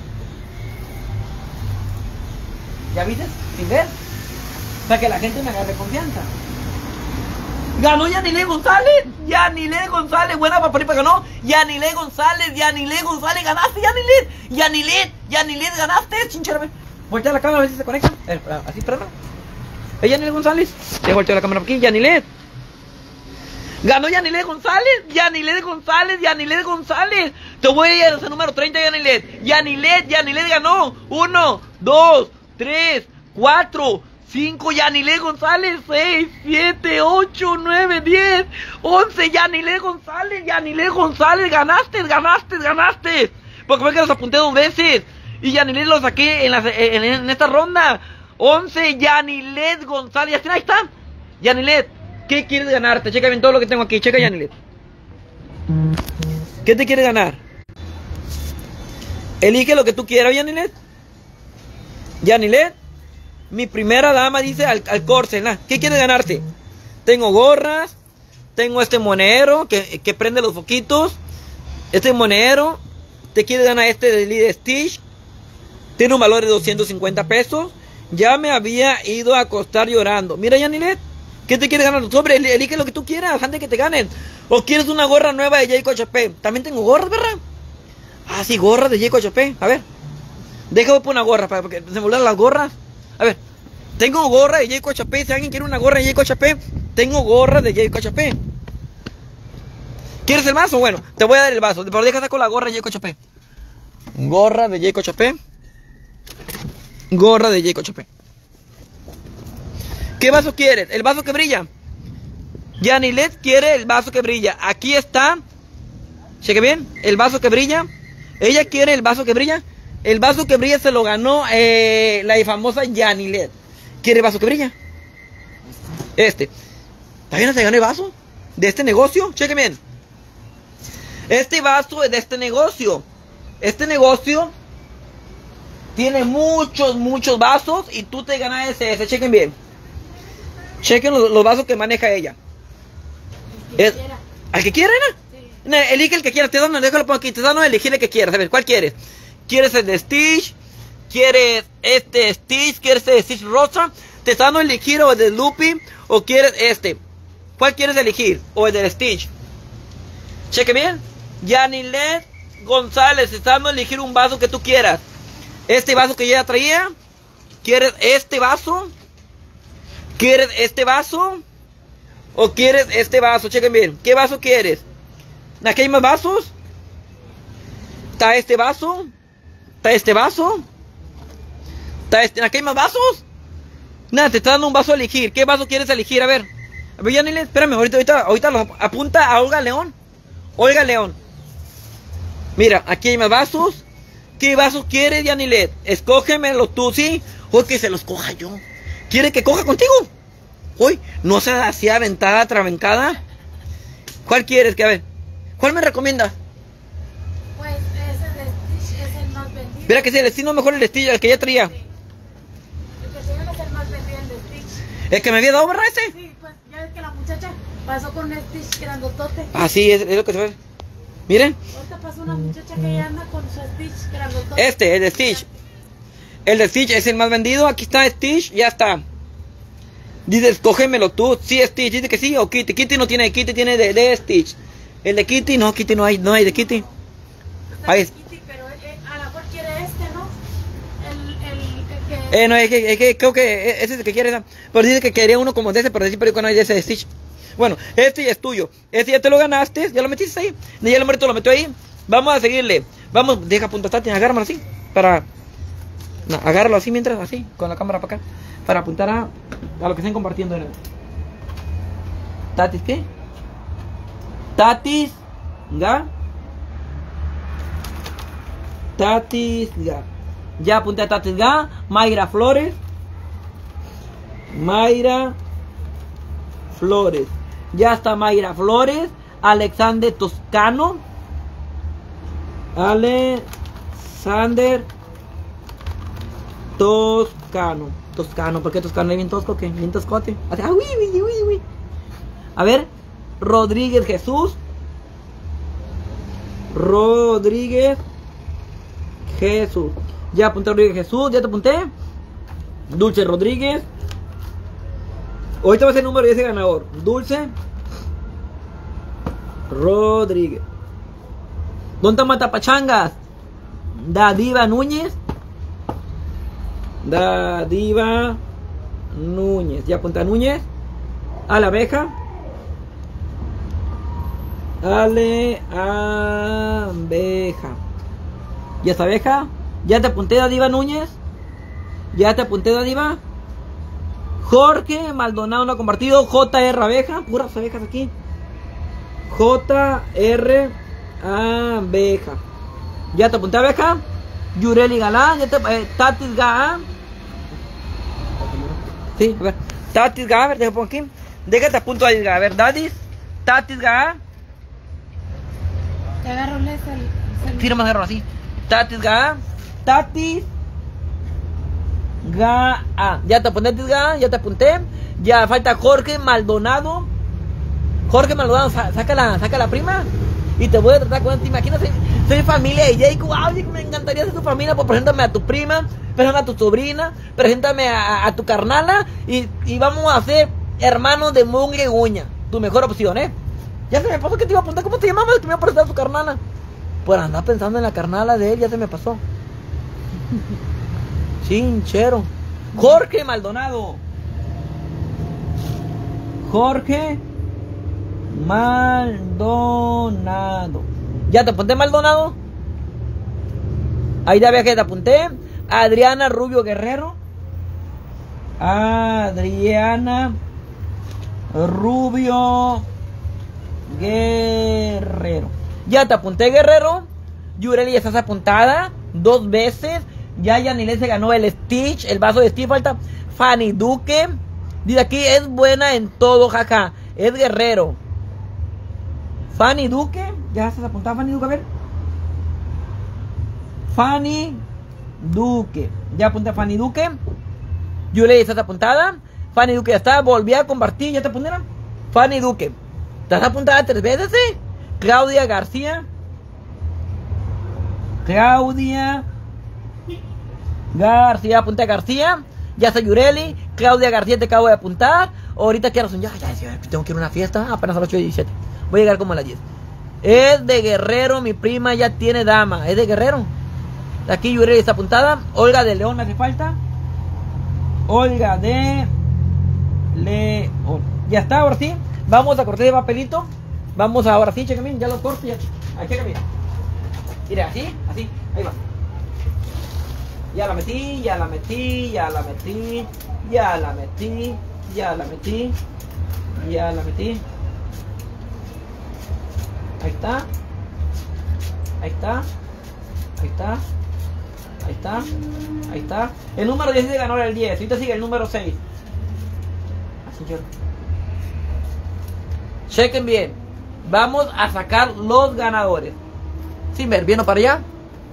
¿Ya viste? Sin ver. Para que la gente me agarre confianza. Ganó Yanile González. Yanile González. Buena para para ganó. Yanile González. Yanile González. Ganaste, Yanile. Yanile. Yanile ganaste. Chinchera. Voltea la cámara a ver si se conecta. A ver, así, espera. ¿Es Yanile González? Te volteo la cámara por aquí. Yanile. Ganó Yanile González. Yanile González. Yanile González. Te voy a ir a ese número treinta, Yanile. Yanile. Yanile ganó. Uno, dos, tres, cuatro, cinco, Yanile González, seis, siete, ocho, nueve, diez, once, Yanile González, Yanile González, ganaste, ganaste, ganaste. Porque fue que los apunté dos veces. Y Yanile lo saqué en, la, en, en esta ronda. once, Yanile González, ahí está. Yanile, ¿qué quieres ganarte? Checa bien todo lo que tengo aquí, checa Yanile. ¿Qué te quieres ganar? Elige lo que tú quieras, Yanile. Yanile, mi primera dama dice al, al corce, ¿no? ¿Qué quieres ganarte? Tengo gorras, tengo este monedero que, que prende los foquitos, este monedero, te quieres ganar este de Lide Stitch, tiene un valor de doscientos cincuenta pesos, ya me había ido a acostar llorando. Mira, Yanile, ¿qué te quieres ganar? Sobre, elige lo que tú quieras antes que te ganen. O quieres una gorra nueva de Jayco H P. También tengo gorras, ¿verdad? Ah, sí, gorras de Jayco H P. A ver. Déjame poner una gorra para que se me olvidan las gorras. A ver, tengo gorra de Jayco H P. Si alguien quiere una gorra de Jayco H P, tengo gorra de Jayco H P. ¿Quieres el vaso? Bueno, te voy a dar el vaso. Pero deja sacar la gorra de Jayco H P. Gorra de Jayco H P. Gorra de Jayco H P. ¿Qué vaso quieres? ¿El vaso que brilla? Yanilet quiere el vaso que brilla. Aquí está. Cheque bien. El vaso que brilla. Ella quiere el vaso que brilla. El vaso que brilla se lo ganó eh, la famosa Yanilet. ¿Quiere el vaso que brilla? Este. ¿También se ganó el vaso? ¿De este negocio? Cheque bien. Este vaso es de este negocio. Este negocio tiene muchos, muchos vasos. Y tú te ganas ese, ese. Chequen bien. Chequen los, los vasos que maneja ella. El que Es, quiera. ¿al que quiera, Ana? Sí. No, elige el que quieras. Te dan, déjalo por aquí. Te dan a elegir el que quieras. A ver, ¿cuál quieres? ¿Quieres el de Stitch? ¿Quieres este Stitch? ¿Quieres el de Stitch Rosa? Te están a elegir o el de Loopy o quieres este. ¿Cuál quieres elegir? O el de Stitch. Cheque bien. Yanilet González, te están a elegir un vaso que tú quieras. Este vaso que yo ya traía. ¿Quieres este vaso? ¿Quieres este vaso? ¿O quieres este vaso? Chequen bien. ¿Qué vaso quieres? ¿Aquí hay más vasos? ¿Está este vaso? ¿Está este vaso? ¿Está este? ¿Aquí hay más vasos? Nada, te está dando un vaso a elegir. ¿Qué vaso quieres elegir? A ver. A ver, Yanile, espérame. Ahorita, ahorita, ahorita lo apunta a Olga León. Olga León. Mira, aquí hay más vasos. ¿Qué vaso quieres, Yanile? Escógemelo tú, ¿sí? O que se los coja yo. ¿Quiere que coja contigo? Uy, no se hacía aventada, travencada. ¿Cuál quieres? Que a ver. ¿Cuál me recomiendas? Pues ese de Stitch es el más vendido. Mira que si el destino mejor el estilo, el que ya traía. Sí. El que tiene es el más vendido, el de Stitch. El que me había dado, ¿verdad ese? Sí, pues ya ves que la muchacha pasó con un Stitch grandotote. Ah, sí, es, es lo que se ve. Miren, Ahorita pasó una muchacha que ya anda con su Stitch grandotote. este, el de Stitch. El de Stitch es el más vendido. Aquí está Stitch, ya está. Dice, escógemelo tú. Sí, Stitch, dice que sí. O Kitty. Kitty no tiene de Kitty, tiene de, de Stitch. El de Kitty, no, Kitty no hay, no hay de Kitty. Ahí es. Kitty, pero eh, a la mejor quiere este, ¿no? El, el, el que... Eh, no, es que, es que creo que ese es el que quiere esa. Pero dice que quería uno como de ese, pero decir, pero no hay de ese de Stitch. Bueno, este ya es tuyo. Este ya te lo ganaste, ya lo metiste ahí. Ya el numerito lo metió ahí. Vamos a seguirle. Vamos, deja punta Tati, agárralo así. Para. No, agárralo así mientras, así, con la cámara para acá. Para apuntar a, a lo que estén compartiendo en el. ¿Tatis qué? Tatis Ga. Tatis Ga. Ya apunté a Tatis Ga. Mayra Flores. Mayra Flores. Ya está Mayra Flores. Alexander Toscano. Alexander Toscano. Toscano. ¿Por qué Toscano? ¿Es bien tosco? ¿Qué? ¿Bien toscote? Hace, ah, uy, uy, uy, uy. A ver. Rodríguez Jesús. Rodríguez Jesús. Ya apunté a Rodríguez Jesús. Ya te apunté. Dulce Rodríguez. Ahorita va a ser el número de ese ganador. Dulce Rodríguez. ¿Dónde está Matapachangas? Dadiva Núñez. Dadiva Núñez. Ya apunta a Núñez. A la abeja. Ale abeja. ¿Ya está abeja? ¿Ya te apunté Dadiva Núñez? ¿Ya te apunté Dadiva? Jorge Maldonado no ha compartido. J R Abeja. Puras abejas aquí. J R Abeja. ¿Ya te apunté abeja? Yureli Galán. ¿Ya te, eh, Tatis Ga. Sí, a ver. Tatis Ga. A ver, deja por aquí. Déjate a punto ahí. A ver, Dadis. Tatis Ga. Te agarro el... el... Tira más agarro así. Tatis Ga. Tatis Ga. Ya te apunté Tatis Ga. Ya te apunté. Ya falta Jorge Maldonado. Jorge Maldonado, saca la, saca la prima. Y te voy a tratar con... ¿Te imaginas? Soy, soy familia de Jake. Wow, me encantaría ser tu familia. Pues preséntame a tu prima. Preséntame a tu sobrina. Preséntame a, a tu carnala. Y, y vamos a ser hermanos de Mungue y Uña. Tu mejor opción, ¿eh? Ya se me pasó que te iba a apuntar. ¿Cómo te llamabas? Que me iba a presentar a tu carnala. Por andar pensando en la carnala de él, ya se me pasó. Chinchero. Jorge Maldonado. Jorge Maldonado. ¿Ya te apunté Maldonado? Ahí ya ve que te apunté. Adriana Rubio Guerrero. Adriana Rubio Guerrero. Ya te apunté Guerrero. Yureli, ya estás apuntada dos veces. Ya Yanilén se ganó el Stitch, el vaso de Stitch. Falta Fanny Duque. Dice aquí, es buena en todo, jaja. Es Guerrero. Fanny Duque. Ya estás apuntada Fanny Duque, a ver. Fanny Duque. Ya apunté a Fanny Duque. Yureli, estás apuntada. Fanny Duque ya está. Volví a compartir. Ya te apuntaron. Fanny Duque. ¿Estás apuntada tres veces, eh? Claudia García. Claudia García, apunté a García. Ya está Yureli. Claudia García, te acabo de apuntar. Ahorita qué razón, ya, ya, ya, tengo que ir a una fiesta. Apenas a las ocho y diecisiete. Voy a llegar como a las diez. Es de Guerrero, mi prima ya tiene dama. Es de Guerrero. Aquí Yureli está apuntada. Olga de León me hace falta. Olga de León. Ya está, ahora sí. Vamos a cortar de papelito. Vamos ahora sí, chécame, ya lo corto. Ya. Ahí, chécame. Mira, así, así, ahí va. Ya la metí, ya la metí, ya la metí, ya la metí, ya la metí, ya la metí. Ahí está. Ahí está. Ahí está. Ahí está. Ahí está. El número diez se ganó el diez. Ahorita sigue el número seis. Así yo. Chequen bien. Vamos a sacar los ganadores. Sin ver, ¿viene para allá?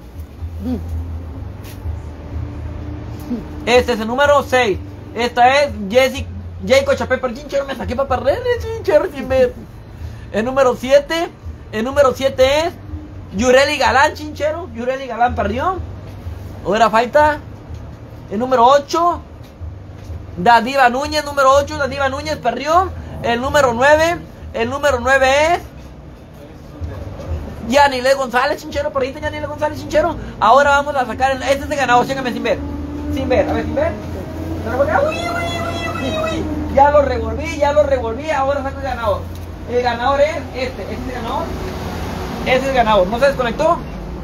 Este es el número seis. Esta es Jessica Jacob Chapé. Pero chinchero, me saqué para perder, chinchero, sin ver. El número siete. El número siete es Yureli Galán, chinchero. Yureli Galán perdió. Ahora falta el número ocho. Dadiva Núñez, número ocho. Dadiva Núñez perdió. El número nueve. El número nueve es Yanile González, chinchero, por ahí está Yanile González, chinchero. Ahora vamos a sacar, el, este es el ganador, chécame sin ver. Sin ver, a ver, sin ver. Uy, uy, uy, uy, uy. Ya lo revolví, ya lo revolví, ahora saco el ganador. El ganador es este, este es el ganador. Este es el ganador, ¿no se desconectó?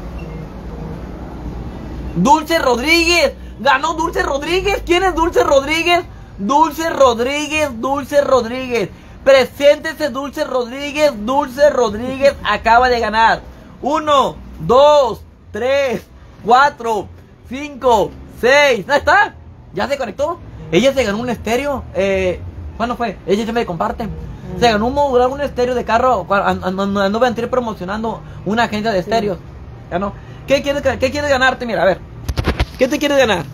Dulce Rodríguez, ganó Dulce Rodríguez. ¿Quién es Dulce Rodríguez? Dulce Rodríguez, Dulce Rodríguez. Preséntese Dulce Rodríguez, Dulce Rodríguez acaba de ganar. Uno, dos, tres, cuatro, cinco, seis. ¿Dónde está? ¿Ya se conectó? Ella se ganó un estéreo. Eh, ¿Cuándo fue? Ella se me comparte. Mm. Se ganó un, un estéreo de carro. Anduve antes promocionando una agencia de estéreos. Sí. Ganó. ¿Qué quieres, ¿Qué quieres ganarte? Mira, a ver. ¿Qué te quieres ganar?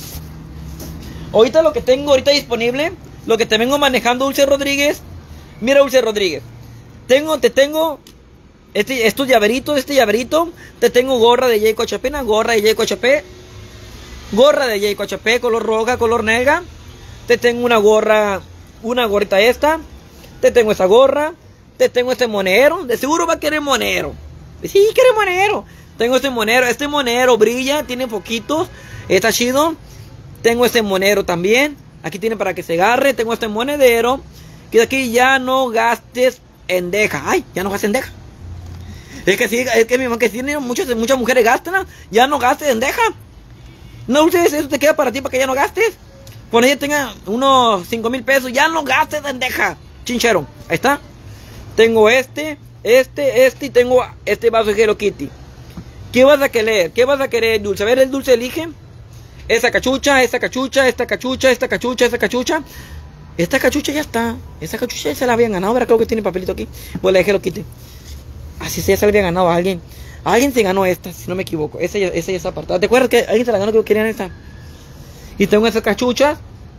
Ahorita lo que tengo ahorita disponible, lo que te vengo manejando, Dulce Rodríguez. Mira, Dulce Rodríguez. Tengo, te tengo este, estos llaveritos, este llaverito. Te tengo gorra de Jayco H P, gorra de Jayco H P. Gorra de Jayco H P, color roja, color negra. Te tengo una gorra, una gorrita esta. Te tengo esta gorra. Te tengo este monero. De seguro va a querer monero. Sí, quiere monero. Tengo este monero. Este monero brilla, tiene foquitos. Está chido. Tengo este monero también. Aquí tiene para que se agarre. Tengo este monedero. Que de aquí ya no gastes en deja. Ay, ya no gastes en deja. Es que sí, es que mi mamá que tiene muchas, muchas mujeres gastan. Ya no gastes en deja. No ustedes, eso te queda para ti para que ya no gastes. Cuando ella tenga unos cinco mil pesos, ya no gastes en deja. Chinchero, ahí está. Tengo este, este, este y tengo este vaso de Hello Kitty. ¿Qué vas a querer? ¿Qué vas a querer, Dulce? A ver, el Dulce elige. Esta cachucha, esta cachucha, esta cachucha, esta cachucha, esta cachucha. Esta cachucha ya está. Esta cachucha ya se la habían ganado. Ahora creo que tiene papelito aquí. Pues la de Hello Kitty. Así se ya se la había ganado a alguien. Alguien se ganó esta, si no me equivoco. Esa ya, esa ya está apartada. ¿Te acuerdas que alguien se la ganó que querían esta? Y tengo esas cachuchas.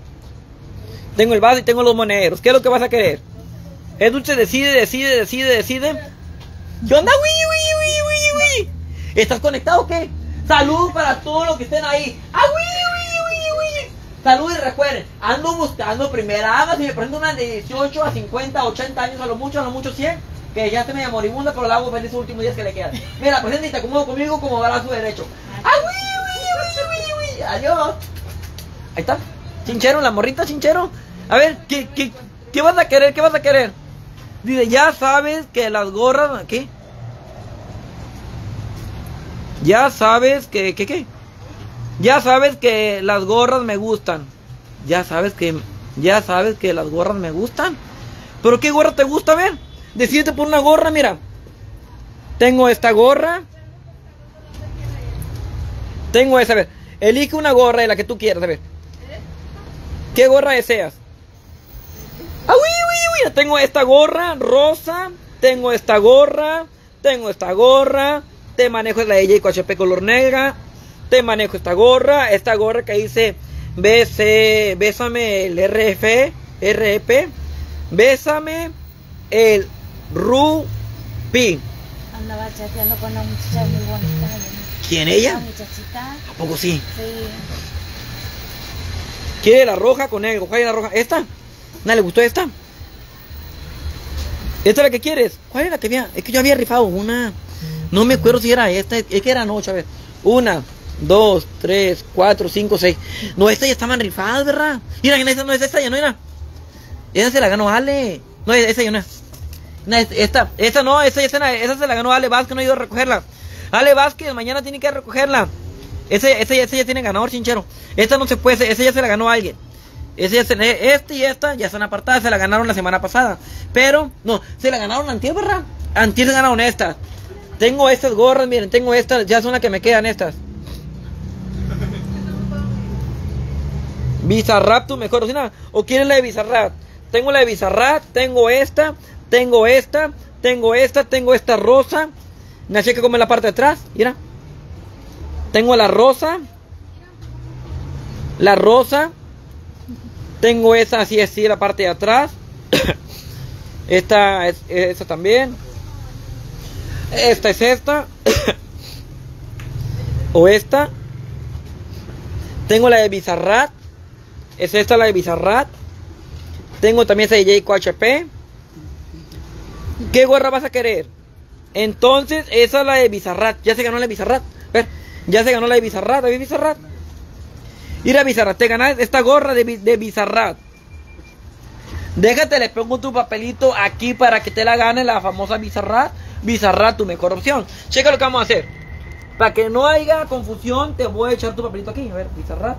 Tengo el vaso y tengo los moneros. ¿Qué es lo que vas a querer? El Dulce decide, decide, decide, decide. ¿Qué onda? Uy, uy, uy, uy, uy. ¿Estás conectado o qué? Saludos para todos los que estén ahí. ¡Ah, uy, uy, uy, uy! Saludos y recuerden, ando buscando primera dama. Si me presento una de dieciocho a cincuenta, ochenta años, a lo mucho, a lo mucho cien. Que ya se me moribunda, pero la hago feliz los últimos días que le quedan. Mira, presente y te acomodo conmigo como brazo derecho. ¡Ah, uy, uy, uy, uy, uy! Adiós. Ahí está. Chinchero, la morrita, chinchero. A ver, ¿qué, qué, qué vas a querer? ¿Qué vas a querer? Dice, ya sabes que las gorras... ¿Qué? Ya sabes que... ¿Qué, qué? Ya sabes que las gorras me gustan. Ya sabes que... Ya sabes que las gorras me gustan. ¿Pero qué gorra te gusta? A ver, decídete por una gorra, mira. Tengo esta gorra. Tengo esa, a ver. Elige una gorra de la que tú quieras, a ver. ¿Qué gorra deseas? ¡Ah, uy, uy, uy! Tengo esta gorra rosa. Tengo esta gorra. Tengo esta gorra. Te manejo la de Jayco H P color negra. Te manejo esta gorra. Esta gorra que dice B C, bésame el R F, R E P. Bésame el Rupi. Andaba chateando con una muchacha muy bonita. ¿Quién, ella? Una muchachita. ¿A poco sí? Sí. ¿Quiere la roja con negro? ¿Cuál es la roja? ¿Esta? ¿No le gustó esta? ¿Esta es la que quieres? ¿Cuál es la que había? Es que yo había rifado una. No me acuerdo si era esta. Es que eran ocho, a ver. Una, dos, tres, cuatro, cinco, seis. No, estas ya estaban rifadas, ¿verdad? Mira, esta no es esta, ya no era. Esa se la ganó Ale. No, esa ya no es. No, esta, esta no, esa, esa, esa se la ganó Ale Vázquez, no ha ido a recogerla. Ale Vázquez, mañana tiene que recogerla. Esa, esa, esa ya tiene ganador, chinchero. Esta no se puede, esa ya se la ganó a alguien. Esa ya se, esta y esta ya están apartadas, se la ganaron la semana pasada. Pero, no, se la ganaron antier, ¿verdad? Antier se ganaron estas. Tengo estas gorras, miren, tengo estas, ya son las que me quedan estas. Bizarrap, tu mejor cocina. ¿O quieres la de Bizarrap? Tengo la de Bizarrap, tengo esta, tengo esta, tengo esta, tengo esta rosa. Una checa como en la parte de atrás, mira. Tengo la rosa. La rosa. Tengo esa así, así, la parte de atrás. Esta es esta también. Esta es esta. O esta. Tengo la de Bizarrap. Es esta la de Bizarrap. Tengo también esa de Jayco H P. ¿Qué gorra vas a querer? Entonces, esa es la de Bizarrat. Ya se ganó la de Bizarrat. Ver, ya se ganó la de Bizarrat. ¿Había Bizarrat? Mira, Bizarrat, te ganas esta gorra de, de Bizarrat. Déjate, le pongo tu papelito aquí para que te la gane la famosa Bizarrat. Bizarrat, tu mejor opción. Checa lo que vamos a hacer. Para que no haya confusión, te voy a echar tu papelito aquí. A ver, Bizarrat.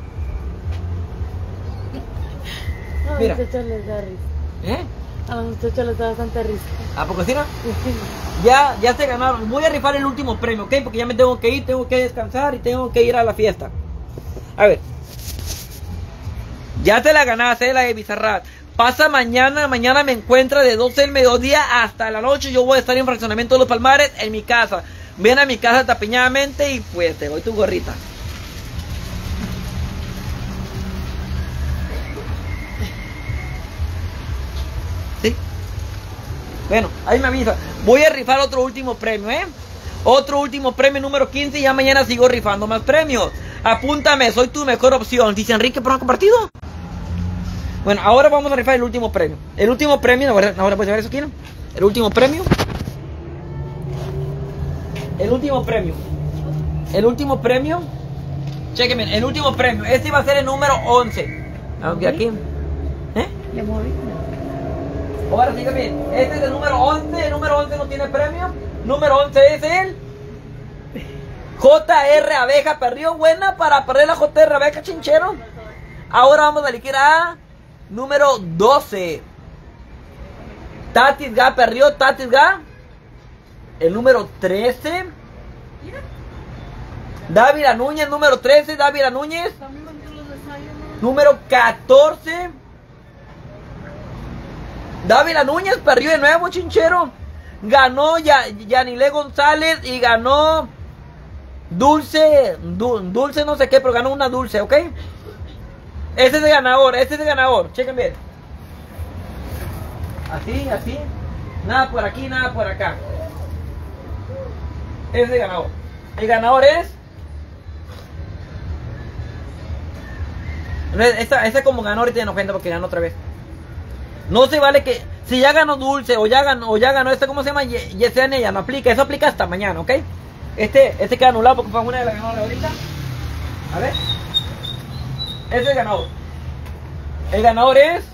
A Mira. los muchachos les da risa. ¿Eh? A los muchachos les da bastante risa. ¿A poco sí, no? Ya, ya se ganaron. Voy a rifar el último premio, ¿ok? Porque ya me tengo que ir, tengo que descansar y tengo que ir a la fiesta. A ver. Ya te la ganaste, la de Bizarrat. Pasa mañana, mañana me encuentra de doce del mediodía hasta la noche. Yo voy a estar en Fraccionamiento de los Palmares, en mi casa. Ven a mi casa tapiñadamente y pues te doy tu gorrita. ¿Sí? Bueno, ahí me avisa. Voy a rifar otro último premio, ¿eh? Otro último premio número quince y ya mañana sigo rifando más premios. Apúntame, soy tu mejor opción. Dice Enrique, ¿pero han compartido? Bueno, ahora vamos a rifar el último premio. El último premio, ahora, ahora puedes ver eso aquí, ¿no? El último premio. El último premio. El último premio. Chequenme, el último premio. Este va a ser el número once. Aunque aquí. ¿Eh? Le moví. Ahora sígueme. Este es el número once. El número once no tiene premio. Número once es el J R Abeja. Perdió buena para perder la J R Abeja, chinchero. Ahora vamos a elegir a número doce. Tatis Ga perdió. Tatis Ga. El número trece. Dávila Núñez, número trece. Dávila Núñez. Número catorce. Dávila Núñez perdió de nuevo, chinchero. Ganó ya, Yanilé González y ganó Dulce, du, Dulce no sé qué, pero ganó una Dulce, ¿ok? Ese es el ganador, ese es el ganador, chequen bien. Así, así. Nada por aquí, nada por acá. Ese es el ganador. El ganador es... Esta, esta como ganó ahorita no cuenta porque ganó otra vez. No se vale que... Si ya ganó Dulce o ya ganó, o ya ganó este, ¿cómo se llama? Yesenia, ya no aplica. Eso aplica hasta mañana, ¿ok? Este, este queda anulado porque fue una de las ganadoras ahorita. A ver. Ese es el ganador. El ganador es...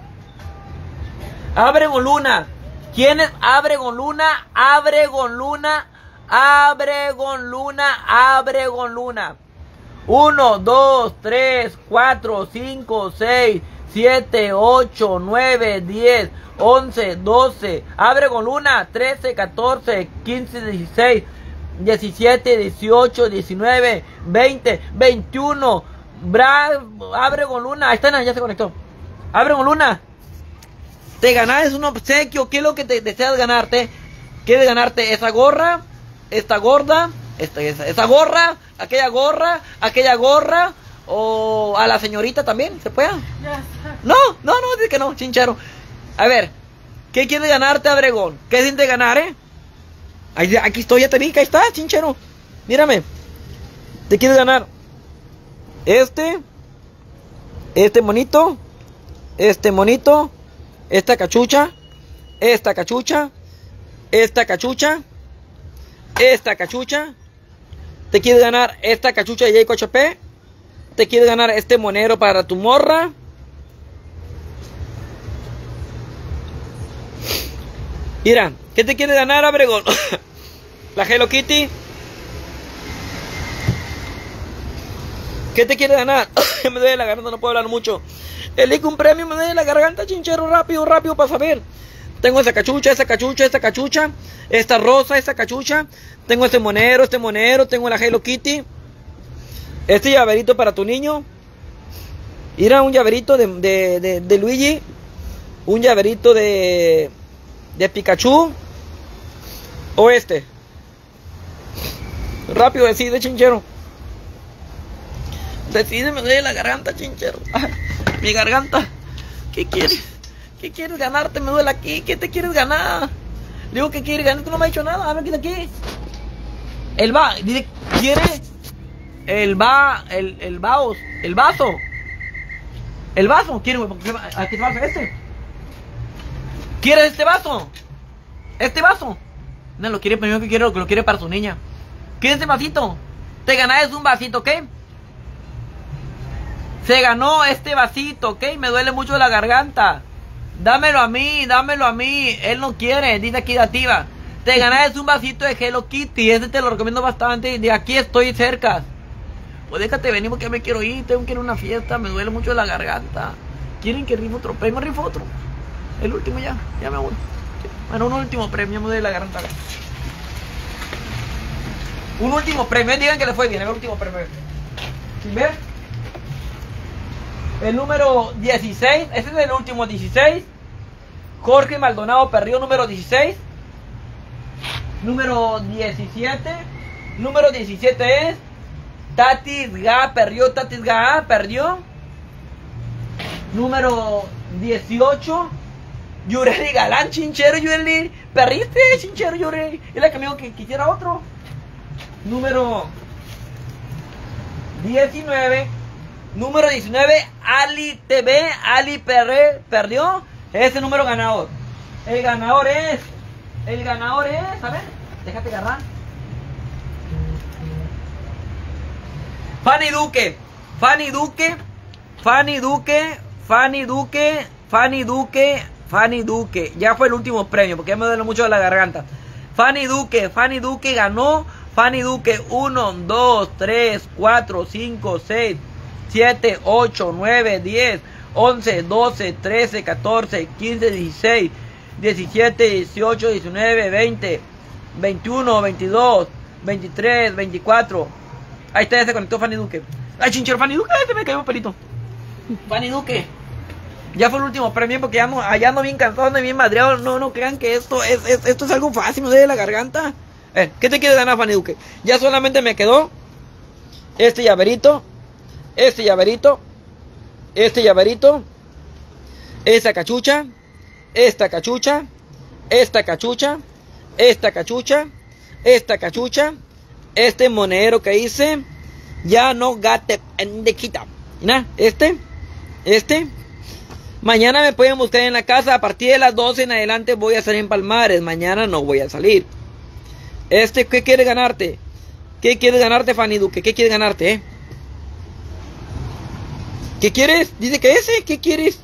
Abregon Luna. ¿Quién es Abregon Luna? Abregon Luna. Abregon Luna. Abregon Luna. uno, dos, tres, cuatro, cinco, seis, siete, ocho, nueve, diez, once, doce. Abregon Luna. trece, catorce, quince, dieciséis, diecisiete, dieciocho, diecinueve, veinte, veintiuno. Bra Abregon Luna. Ahí está, ya se conectó. Abregon Luna. Te ganas un obsequio. ¿Qué es lo que te deseas ganarte? ¿Quieres ganarte esa gorra? Esta gorda. Esta, esa, esa gorra. Aquella gorra. Aquella gorra. O a la señorita también. ¿Se puede? No, no, no, dice que no, chinchero. A ver. ¿Qué quieres ganarte, Abregón? ¿Qué sientes ganar, eh? Ahí, aquí estoy, ya te vi, que ahí está, chinchero. Mírame. ¿Te quieres ganar? Este. Este monito. Este monito. Esta cachucha. Esta cachucha. Esta cachucha. Esta cachucha. ¿Te quieres ganar esta cachucha de Jayco H P? ¿Te quieres ganar este monero para tu morra? Mira, ¿qué te quieres ganar, Abregón? La Hello Kitty. ¿Qué te quieres ganar? Me duele la garganta, no puedo hablar mucho. Elige un premio, me duele la garganta, chinchero, rápido, rápido para saber. Tengo esa cachucha, esa cachucha, esta cachucha, esta rosa, esta cachucha. Tengo este monero, este monero, tengo la Hello Kitty. Este llaverito para tu niño. Mira, un llaverito de, de, de, de Luigi. Un llaverito de, de Pikachu. O este. Rápido, decide, chinchero. Decide, me duele la garganta, chinchero. Mi garganta. ¿Qué quieres? ¿Qué quieres ganarte? Me duele aquí. ¿Qué te quieres ganar? Digo que quieres ganar. Tú no me has dicho nada. A ver, quita aquí. El va. Dice, ¿quiere? El va. El, el vaos. El vaso. El vaso. ¿Quiere? ¿A qué vaso es este? ¿Quieres este vaso? Este vaso. No, lo quiere primero que quiere, lo quiere para su niña. ¿Quieres ese vasito? Te ganaste un vasito, ¿ok? Se ganó este vasito, ¿ok? Me duele mucho la garganta. Dámelo a mí, dámelo a mí. Él no quiere, dice aquí Dativa. Te ganaste un vasito de Hello Kitty. Este te lo recomiendo bastante. De aquí estoy cerca. Pues déjate venir porque me quiero ir. Tengo que ir a una fiesta. Me duele mucho la garganta. ¿Quieren que rifo otro premio? Rifo otro. El último ya. Ya me voy. Bueno, un último premio. Me duele la garganta. Un último premio. Digan que le fue bien. El último premio. ¿Sí ves? El número dieciséis. Este es el último dieciséis. Jorge Maldonado perdió número dieciséis. Número diecisiete. Número diecisiete es Tatis Ga, perdió. Tatis Ga, perdió. Número dieciocho. Yureli Galán, Chinchero Yureli. Perdiste, Chinchero Yureli. Es la que me dijo que quisiera otro. Número diecinueve. Número diecinueve, Ali T V. Ali Perre, perdió. Ese número ganador. El ganador es. El ganador es. A ver, déjate agarrar. Fanny Duque. Fanny Duque. Fanny Duque. Fanny Duque. Fanny Duque. Fanny Duque. Ya fue el último premio porque ya me duele mucho la garganta. Fanny Duque. Fanny Duque ganó. Fanny Duque uno, dos, tres, cuatro, cinco, seis, siete, ocho, nueve, diez, once, doce, trece, catorce, quince, dieciséis, diecisiete, dieciocho, diecinueve, veinte, veintiuno, veintidós, veintitrés, veinticuatro. Ahí está, ya se conectó Fanny Duque. Ay, Chinchero, Fanny Duque, se me cayó un pelito. Fanny Duque. Ya fue el último premio porque ya no, allá ando bien cansado, ando bien madreado. No, no crean que esto es, es, esto es algo fácil, me duele la garganta. Eh, ¿qué te quieres ganar, Fanny Duque? Ya solamente me quedó este llaverito, este llaverito, este llaverito, esta cachucha, esta cachucha, esta cachucha, esta cachucha, esta cachucha, este monedero que hice, ya no gate pendequita. ¿No? Este, este. Mañana me pueden buscar en la casa. A partir de las doce en adelante voy a salir en Palmares. Mañana no voy a salir. Este, ¿qué quieres ganarte? ¿Qué quieres ganarte, Fanny Duque? ¿Qué quieres ganarte, eh? ¿Qué quieres? Dice que ese, ¿qué quieres?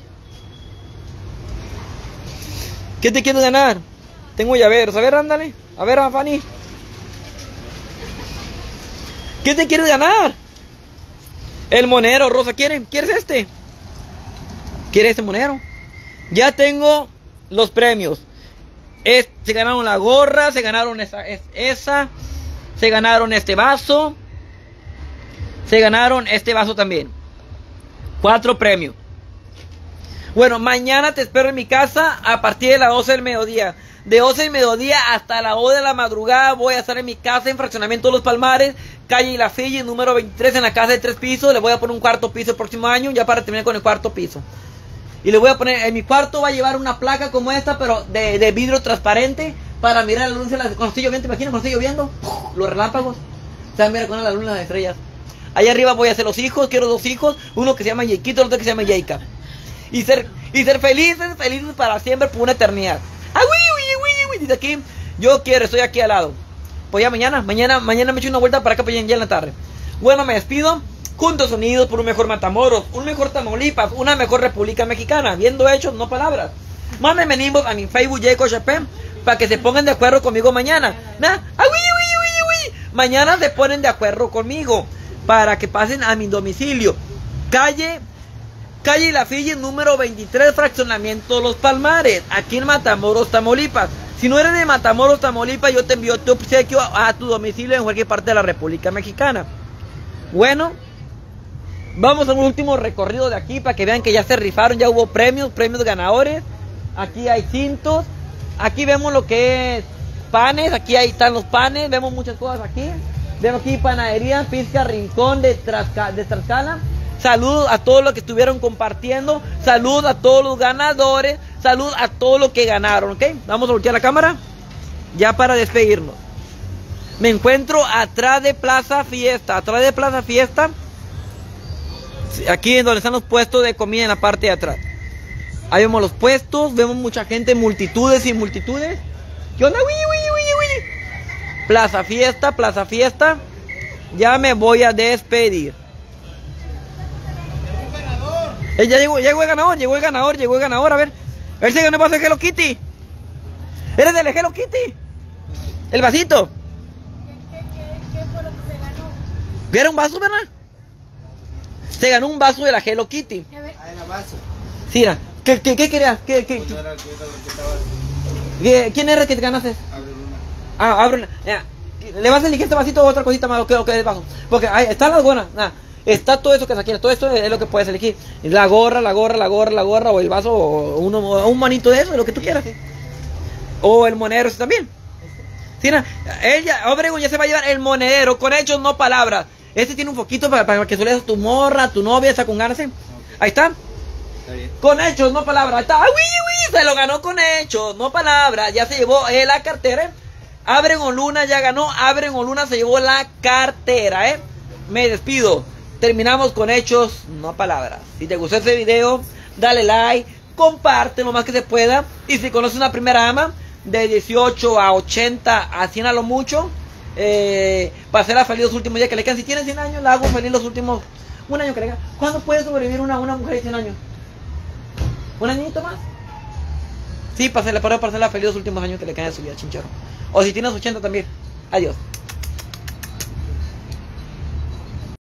¿Qué te quieres ganar? Tengo llaveros, a ver, ándale. A ver, a Fanny. ¿Qué te quieres ganar? El monero, Rosa, ¿quiere? ¿Quieres este? ¿Quieres este monero? Ya tengo los premios. Es, se ganaron la gorra, se ganaron esa, es, esa, se ganaron este vaso, se ganaron este vaso también. Cuatro premios. Bueno, mañana te espero en mi casa a partir de las doce del mediodía. De doce del mediodía hasta la una de la madrugada voy a estar en mi casa en Fraccionamiento Los Palmares, calle La Filla, número veintitrés, en la casa de tres pisos. Le voy a poner un cuarto piso el próximo año, ya para terminar con el cuarto piso. Y le voy a poner, en mi cuarto va a llevar una placa como esta, pero de, de vidrio transparente, para mirar la luz, cuando esté lloviendo, ¿te imaginas cuando esté lloviendo? Los relámpagos, se van a mirar con la luna, las estrellas. Allá arriba voy a hacer los hijos, quiero dos hijos, uno que se llama Yequito, el otro que se llama Yeika. Y ser, y ser felices, felices para siempre, por una eternidad. ¡Ah, uy, uy, uy, uy! Dice aquí, yo quiero, estoy aquí al lado. Pues ya mañana, mañana, mañana me echo una vuelta para acá, pues ya en la tarde. Bueno, me despido. Juntos unidos por un mejor Matamoros, un mejor Tamaulipas, una mejor República Mexicana. Viendo hechos, no palabras. Mándenme inbox a mi Facebook Jacob Chapin para que se pongan de acuerdo conmigo mañana. ¿Nah? ¡Ah, uy, uy, uy, uy! Mañana se ponen de acuerdo conmigo para que pasen a mi domicilio. Calle, calle La Filla, número veintitrés, Fraccionamiento Los Palmares, aquí en Matamoros, Tamaulipas. Si no eres de Matamoros, Tamaulipas, yo te envío tu obsequio a tu domicilio en cualquier parte de la República Mexicana. Bueno, vamos a un último recorrido de aquí para que vean que ya se rifaron, ya hubo premios, premios ganadores. Aquí hay cintos. Aquí vemos lo que es panes, aquí ahí están los panes, vemos muchas cosas aquí. Vemos aquí panadería, Pizca Rincón de, Trasca, de Tlaxcala. Saludos a todos los que estuvieron compartiendo. Saludos a todos los ganadores. Saludos a todos los que ganaron, ¿ok? Vamos a voltear la cámara ya para despedirnos. Me encuentro atrás de Plaza Fiesta, atrás de Plaza Fiesta. Aquí en donde están los puestos de comida en la parte de atrás. Ahí vemos los puestos, vemos mucha gente, multitudes y multitudes. ¿Qué onda? Uy, uy, uy, uy. Plaza Fiesta, Plaza Fiesta. Ya me voy a despedir. Eh, ya llegó, llegó el ganador, llegó el ganador, llegó el ganador. A ver, él se ganó el vaso de Hello Kitty. ¿Eres del Hello Kitty? El vasito. ¿Qué, qué, qué, qué fue lo que se ganó? ¿Era un vaso, verdad? Se ganó un vaso de la Hello Kitty. A ver, Ah, era vaso. Sí, era. ¿Qué, qué, qué querías? ¿Qué, qué, Pues no era el que era el que estaba. qué- ¿Quién era el que te ganaste? Abre una. Ah, ábrela. Ya. ¿Le vas a elegir este vasito o otra cosita más? ¿O qué, o qué vaso? Porque ahí están las buenas. Nah, está todo eso que se quiere. Todo esto es lo que puedes elegir. La gorra, la gorra, la gorra, la gorra. O el vaso, o uno, o un manito de eso, lo que tú quieras. O el monedero ese también. Sí, nah, él ya, Obregón ya se va a llevar el monedero. Con hechos, no palabras. Este tiene un foquito para, para que sueles a tu morra, tu novia, está con ganas. ¿Sí? Ahí está. Está bien. Con hechos, no palabras. Ahí está. ¡Ay, uy, uy! Se lo ganó con hechos, no palabras. Ya se llevó eh, la cartera. Abren Luna ya ganó. Abren Luna se llevó la cartera, ¿eh? Me despido. Terminamos con hechos, no palabras. Si te gustó este video, dale like, comparte lo más que se pueda. Y si conoces una primera ama de dieciocho a ochenta a cien a lo mucho, eh, para hacerla feliz los últimos días que le quedan. Si tiene cien años, la hago feliz los últimos. Un año que le queda. ¿Cuándo puede sobrevivir una, una mujer de cien años? ¿Un añito más? Sí, para hacerla, para hacerla feliz los últimos años que le quedan de su vida, chinchero. O si tienes ochenta también. Adiós.